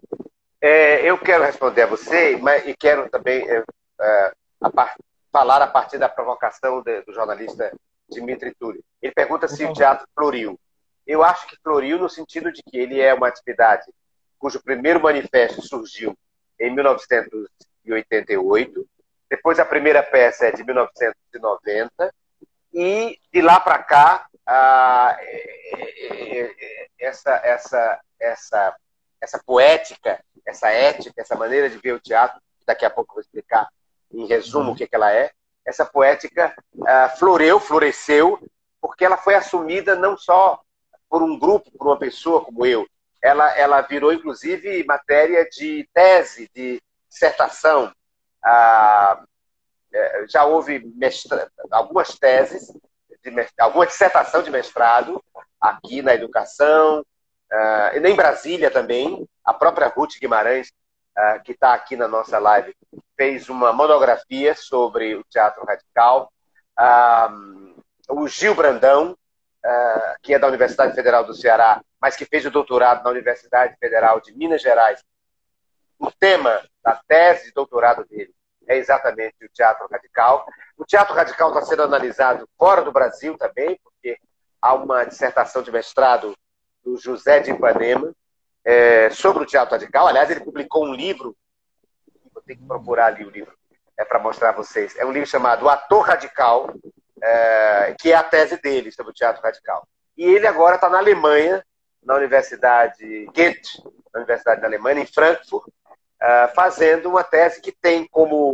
É, eu quero responder a você, mas e quero também é, é, a par, falar a partir da provocação de, do jornalista Dimitri Túlio. Ele pergunta se o teatro floriu. Eu acho que floriu no sentido de que ele é uma atividade cujo primeiro manifesto surgiu em mil novecentos e oitenta e oito, depois a primeira peça é de mil novecentos e noventa, e de lá para cá, ah, essa, essa, essa, essa poética, essa ética, essa maneira de ver o teatro, daqui a pouco eu vou explicar em resumo uhum. o que, que ela é, essa poética uh, floreu, floresceu, porque ela foi assumida não só por um grupo, por uma pessoa como eu, ela, ela virou, inclusive, matéria de tese, de dissertação. Uh, já houve mestra... algumas teses, de mestra... alguma dissertação de mestrado aqui na educação, uh, e em Brasília também. A própria Ruth Guimarães, uh, que está aqui na nossa live, fez uma monografia sobre o teatro radical. Uh, o Gil Brandão, uh, que é da Universidade Federal do Ceará, mas que fez o doutorado na Universidade Federal de Minas Gerais. O tema da tese de doutorado dele é exatamente o teatro radical. O teatro radical está sendo analisado fora do Brasil também, porque há uma dissertação de mestrado do José de Ipanema é, sobre o teatro radical. Aliás, ele publicou um livro, vou ter que procurar ali o livro, é para mostrar a vocês. É um livro chamado O Ator Radical, é, que é a tese dele sobre o teatro radical. E ele agora está na Alemanha, na Universidade Goethe, na Universidade da Alemanha, em Frankfurt, Uh, fazendo uma tese que tem como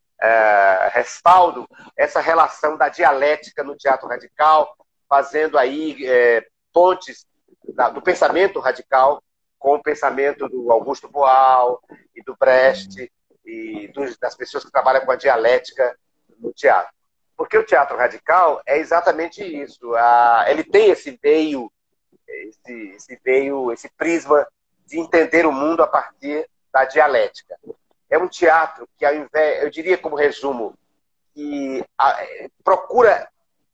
uh, respaldo essa relação da dialética no teatro radical, fazendo aí uh, pontes da, do pensamento radical com o pensamento do Augusto Boal e do Brecht e dos, das pessoas que trabalham com a dialética no teatro. Porque o teatro radical é exatamente isso. Uh, ele tem esse veio, esse, esse veio, esse prisma de entender o mundo a partir da dialética. É um teatro que, ao invés, eu diria como resumo, que a, procura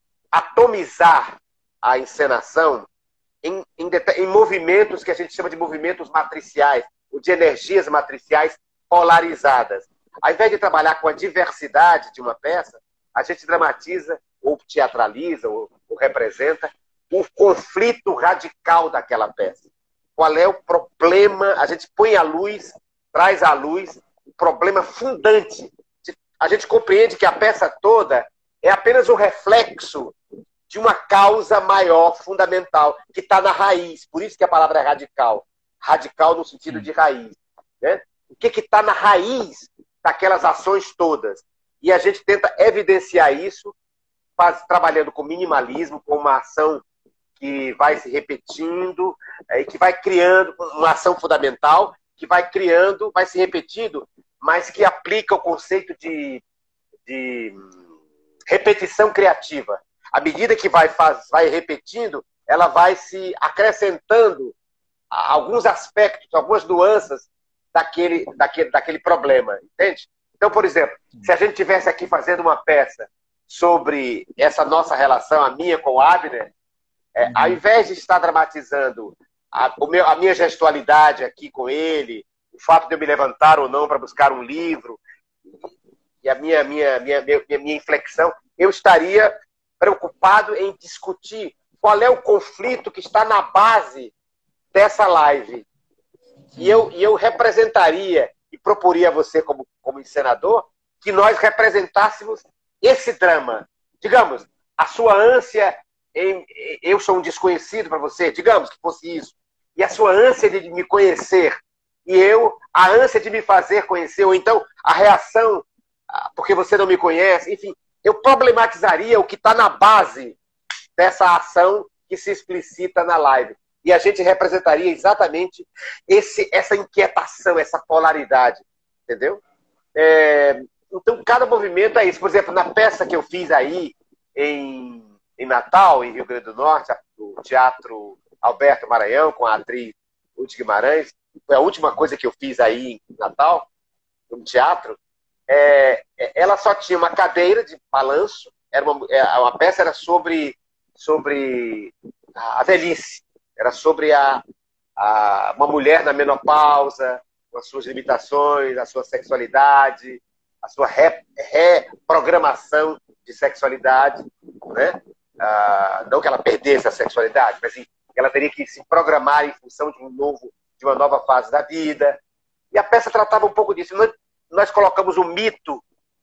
atomizar a encenação em, em, em movimentos que a gente chama de movimentos matriciais, ou de energias matriciais polarizadas. Ao invés de trabalhar com a diversidade de uma peça, a gente dramatiza, ou teatraliza, ou, ou representa o conflito radical daquela peça. Qual é o problema? A gente põe à luz, traz à luz o problema fundante. A gente compreende que a peça toda é apenas um reflexo de uma causa maior, fundamental, que está na raiz. Por isso que a palavra é radical. Radical no sentido de raiz. Né? O que está na raiz daquelas ações todas? E a gente tenta evidenciar isso, faz, trabalhando com minimalismo, com uma ação que vai se repetindo, e que vai criando uma ação fundamental, que vai criando, vai se repetindo, mas que aplica o conceito de, de repetição criativa. À medida que vai, faz, vai repetindo, ela vai se acrescentando alguns aspectos, algumas nuances daquele, daquele, daquele problema, entende? Então, por exemplo, se a gente estivesse aqui fazendo uma peça sobre essa nossa relação, a minha com o Abner, é, uhum. ao invés de estar dramatizando A, o meu, a minha gestualidade aqui com ele, o fato de eu me levantar ou não para buscar um livro, e a minha, minha, minha, minha, minha inflexão, eu estaria preocupado em discutir qual é o conflito que está na base dessa live. E eu, e eu representaria, e proporia a você como, como encenador, que nós representássemos esse drama. Digamos, a sua ânsia em eu sou um desconhecido para você, digamos que fosse isso. E a sua ânsia de me conhecer, e eu, a ânsia de me fazer conhecer, ou então a reação, porque você não me conhece, enfim, eu problematizaria o que está na base dessa ação que se explicita na live. E a gente representaria exatamente esse, essa inquietação, essa polaridade, entendeu? É, então, cada movimento é isso. Por exemplo, na peça que eu fiz aí, em, em Natal, em Rio Grande do Norte, no Teatro Alberto Maranhão, com a atriz Ruth Guimarães, foi a última coisa que eu fiz aí em Natal, no teatro. É, ela só tinha uma cadeira de balanço, era uma, uma peça era sobre, sobre a velhice, era sobre a, a, uma mulher na menopausa, com as suas limitações, a sua sexualidade, a sua re, reprogramação de sexualidade, né? Ah, não que ela perdesse a sexualidade, mas ela teria que se programar em função de um novo, de uma nova fase da vida. E a peça tratava um pouco disso. Nós, nós colocamos o mito,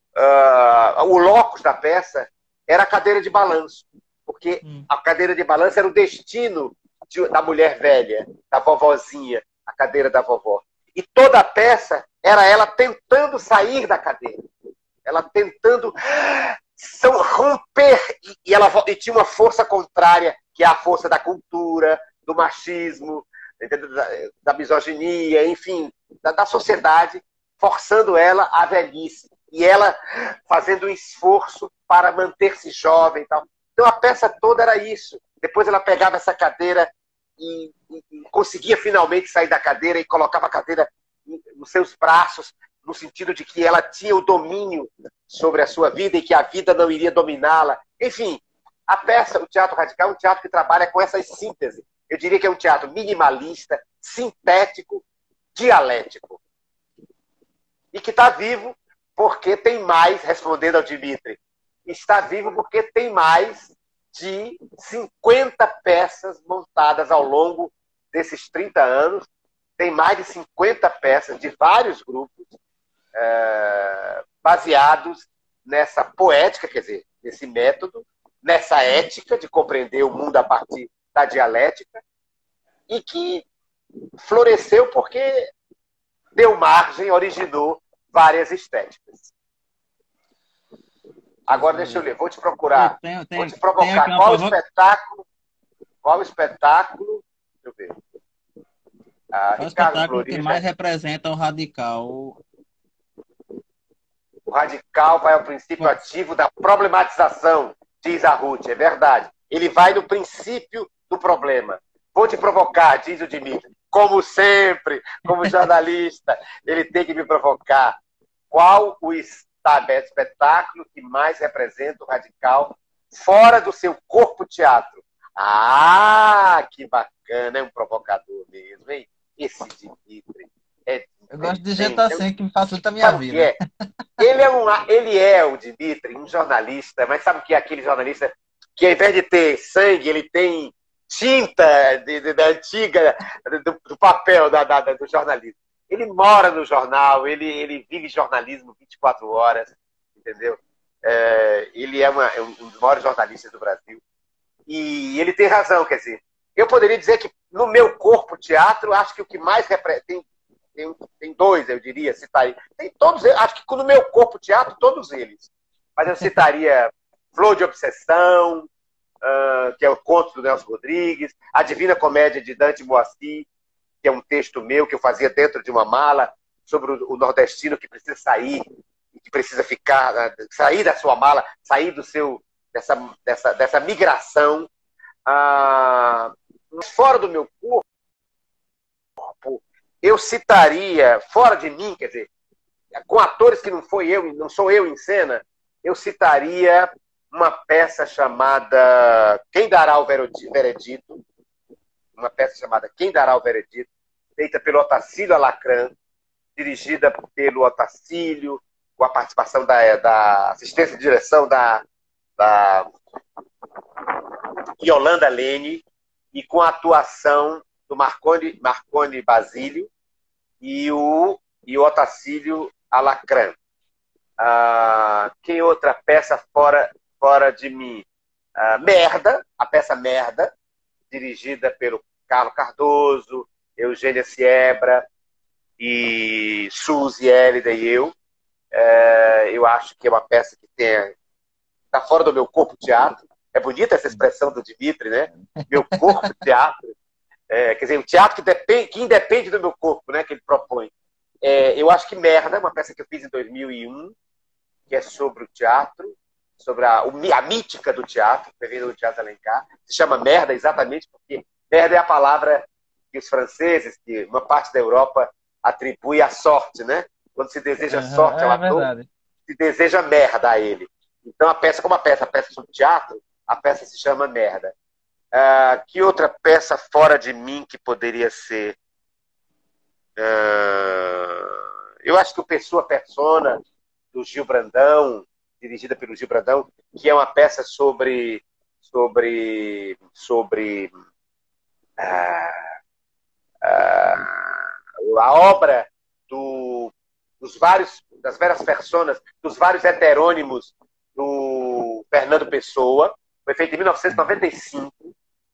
uh, o locus da peça era a cadeira de balanço, porque hum. a cadeira de balanço era o destino de, da mulher velha, da vovozinha, a cadeira da vovó. E toda a peça era ela tentando sair da cadeira, ela tentando são, romper, e, e ela e tinha uma força contrária, que é a força da cultura, do machismo, da, da misoginia, enfim, da, da sociedade, forçando ela à velhice. E ela fazendo um esforço para manter-se jovem e tal. Então a peça toda era isso. Depois ela pegava essa cadeira e, e, e conseguia finalmente sair da cadeira e colocava a cadeira nos seus braços, no sentido de que ela tinha o domínio sobre a sua vida e que a vida não iria dominá-la. Enfim, A peça, o teatro radical, é um teatro que trabalha com essa síntese. Eu diria que é um teatro minimalista, sintético, dialético. E que está vivo porque tem mais, respondendo ao Dimitri, está vivo porque tem mais de cinquenta peças montadas ao longo desses trinta anos. Tem mais de cinquenta peças de vários grupos é, baseados nessa poética, quer dizer, nesse método, nessa ética de compreender o mundo a partir da dialética, e que floresceu porque deu margem, originou várias estéticas. Agora, deixa eu ler, vou te procurar, tenho, tenho, vou te provocar. Qual o espetáculo? Qual o espetáculo? Deixa eu ver. Ah, Qual o Ricardo espetáculo Fleury, que já... mais representa o radical? O radical vai ao princípio Ué. ativo da problematização, diz a Ruth, é verdade. Ele vai no princípio do problema. Vou te provocar, diz o Dimitri. Como sempre, como jornalista, ele tem que me provocar. Qual o espetáculo que mais representa o radical fora do seu corpo teatro? Ah, que bacana, é um provocador mesmo, hein? Esse Dimitri. É, Eu gosto de é, gente é, assim que facilita a minha sabe o que vida. é? Ele é, um, ele é, o Dimitri, um jornalista, mas sabe o que é aquele jornalista que, ao invés de ter sangue, ele tem tinta de, de, da antiga, do, do papel da, da, do jornalismo. Ele mora no jornal, ele, ele vive jornalismo vinte e quatro horas, entendeu? É, ele é, uma, é um dos maiores jornalistas do Brasil. E ele tem razão, quer dizer, eu poderia dizer que no meu corpo teatro, acho que o que mais representa... Tem, tem, tem dois, eu diria, citaria. Tem todos eles, acho que no meu corpo teatro, todos eles. Mas eu citaria Flor de Obsessão, uh, que é o conto do Nelson Rodrigues, A Divina Comédia de Dante Moacir, que é um texto meu que eu fazia dentro de uma mala, sobre o, o nordestino que precisa sair, que precisa ficar, sair da sua mala, sair do seu, dessa, dessa, dessa migração. Uh, fora do meu corpo, eu citaria, fora de mim, quer dizer, com atores que não foi eu, não sou eu em cena, eu citaria uma peça chamada Quem Dará o Veredito, uma peça chamada Quem Dará o Veredito, feita pelo Otacílio Alacrã, dirigida pelo Otacílio, com a participação da, da assistência de direção da, da Yolanda Lene, e com a atuação do Marconi, Marconi Basílio e o, e o Otacílio Alacrã. Ah, que outra peça fora, fora de mim? Ah, Merda, a peça Merda, dirigida pelo Carlos Cardoso, Eugênia Siebra e Suzy Hélida e eu. É, eu acho que é uma peça que tem, está fora do meu corpo teatro. É bonita essa expressão do Dimitri, né? Meu corpo teatro. É, quer dizer, o teatro que, depende, que independe do meu corpo, né, que ele propõe. É, eu acho que Merda, uma peça que eu fiz em dois mil e um, que é sobre o teatro, sobre a, a mítica do teatro, prevendo do Teatro Alencar, se chama Merda exatamente porque merda é a palavra que os franceses, que uma parte da Europa atribui à sorte, né? Quando se deseja Uhum, sorte ao é ator, verdade. se deseja merda a ele. Então a peça, como a peça, a peça sobre teatro, a peça se chama Merda. Uh, que outra peça fora de mim que poderia ser? Uh, eu acho que o Pessoa Persona, do Gil Brandão, dirigida pelo Gil Brandão, que é uma peça sobre, sobre, sobre uh, uh, a obra do, dos vários, das várias personas, dos vários heterônimos do Fernando Pessoa. Foi feito em mil novecentos e noventa e cinco.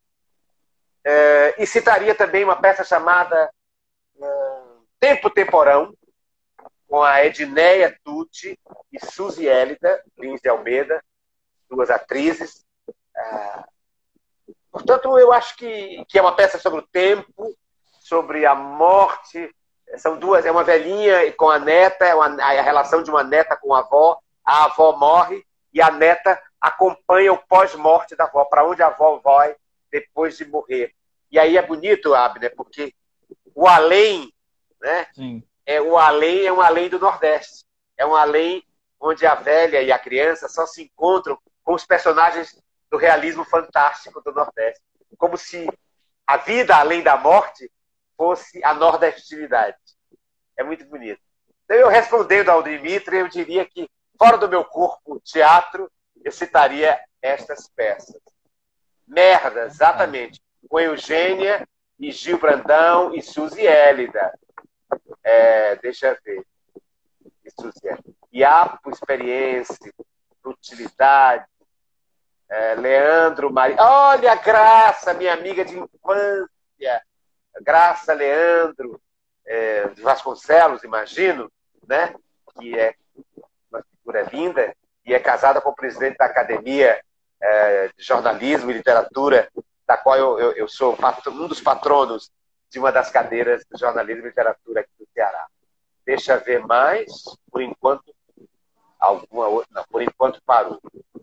É, e citaria também uma peça chamada uh, Tempo Temporão, com a Edneia Tucci e Suzy Hélida, Lins de Almeida, duas atrizes. Uh, portanto, eu acho que, que é uma peça sobre o tempo, sobre a morte. São duas, é uma velhinha com a neta, é uma, a relação de uma neta com a avó. A avó morre e a neta acompanha o pós-morte da avó, para onde a avó vai depois de morrer. E aí é bonito, Abner, porque o além, né? Sim. É, o além é um além do Nordeste. É um além onde a velha e a criança só se encontram com os personagens do realismo fantástico do Nordeste. Como se a vida além da morte fosse a nordestinidade. É muito bonito. Então, eu respondendo ao Dimitri, eu diria que, fora do meu corpo, teatro, eu citaria estas peças. Merda, exatamente. Com Eugênia e Gil Brandão e Suzy Hélida. É, deixa eu ver. E Suzy Hélida. Iapo, experiência, utilidade. É, Leandro Maria. Olha a Graça, minha amiga de infância. Graça Leandro é, de Vasconcelos, imagino, né? Que é uma figura linda e é casada com o presidente da Academia é, de Jornalismo e Literatura, da qual eu, eu, eu sou um dos patronos de uma das cadeiras de Jornalismo e Literatura aqui do Ceará. Deixa ver mais, por enquanto, alguma outra. Não, por enquanto parou.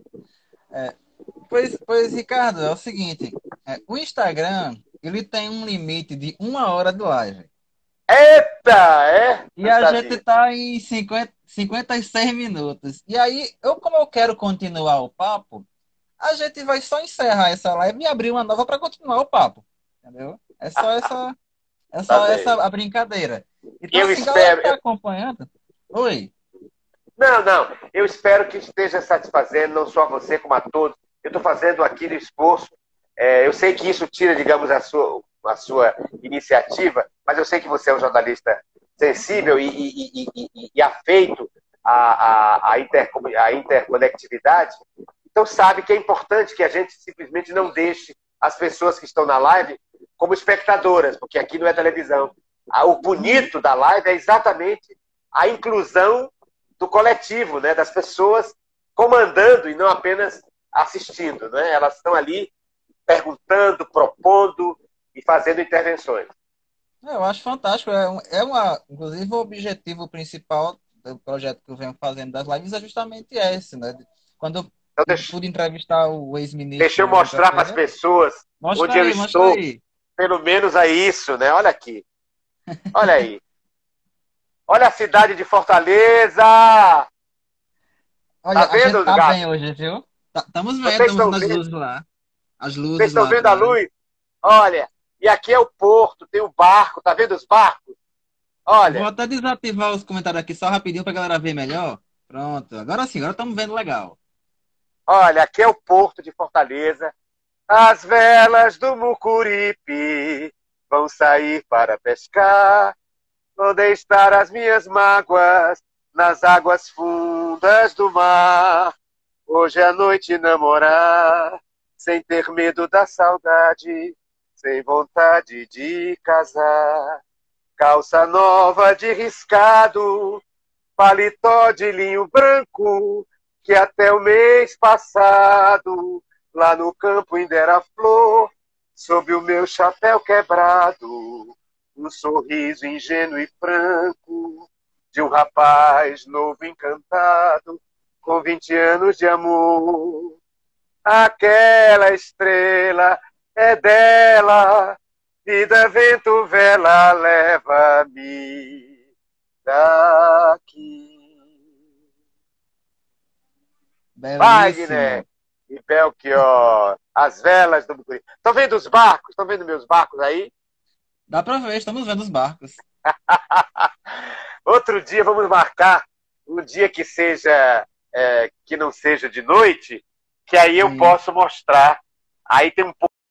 É, pois, pois, Ricardo, é o seguinte, é, o Instagram, ele tem um limite de uma hora de live. Eita, é? E a gente tá em cinquenta, cinquenta e seis minutos. E aí, eu como eu quero continuar o papo, a gente vai só encerrar essa live e abrir uma nova para continuar o papo. Entendeu? É só essa, é só Tá essa a brincadeira. Então, eu assim, espero. galera que tá acompanhando. Oi. Não, não. Eu espero que esteja satisfazendo, não só você, como a todos. Eu estou fazendo aqui no esforço. É, eu sei que isso tira, digamos, a sua, a sua iniciativa, mas eu sei que você é um jornalista sensível e, e, e, e, e afeito à, à, à, inter, à interconectividade. Então sabe que é importante que a gente simplesmente não deixe as pessoas que estão na live como espectadoras, porque aqui não é televisão. O bonito da live é exatamente a inclusão do coletivo, né? Das pessoas comandando e não apenas assistindo. Né? Elas estão ali perguntando, propondo e fazendo intervenções. Eu acho fantástico. É, um, é uma, inclusive, o objetivo principal do projeto que eu venho fazendo das lives é justamente esse, né? Quando eu então, deixa, pude entrevistar o ex-ministro... Deixa eu mostrar para as pessoas mostra onde aí, eu estou. aí. Pelo menos é isso, né? Olha aqui. Olha aí. Olha a cidade de Fortaleza! Olha, tá vendo, a gente tá gato? bem hoje, viu? Estamos vendo, Vocês estamos estão vendo as vendo? luzes lá. As luzes Vocês estão lá vendo a atrás. luz? Olha, e aqui é o porto, tem o barco, tá vendo os barcos? Olha. Vou até desativar os comentários aqui só rapidinho pra galera ver melhor. Pronto, agora sim, agora estamos vendo legal. Olha, aqui é o porto de Fortaleza. As velas do Mucuripe vão sair para pescar. Vou deixar as minhas mágoas nas águas fundas do mar. Hoje à noite namorar, sem ter medo da saudade, sem vontade de casar. Calça nova de riscado, paletó de linho branco, que até o mês passado, lá no campo ainda era flor, sob o meu chapéu quebrado, um sorriso ingênuo e franco, de um rapaz novo encantado, com vinte anos de amor. Aquela estrela é dela, vida, vento, vela, leva-me daqui. Wagner e Belchior, as velas do Mucuripe. Estão vendo os barcos? Estão vendo meus barcos aí? Dá pra ver, estamos vendo os barcos. Outro dia vamos marcar um dia que seja é, que não seja de noite, que aí eu Sim. posso mostrar. Aí tem um pouco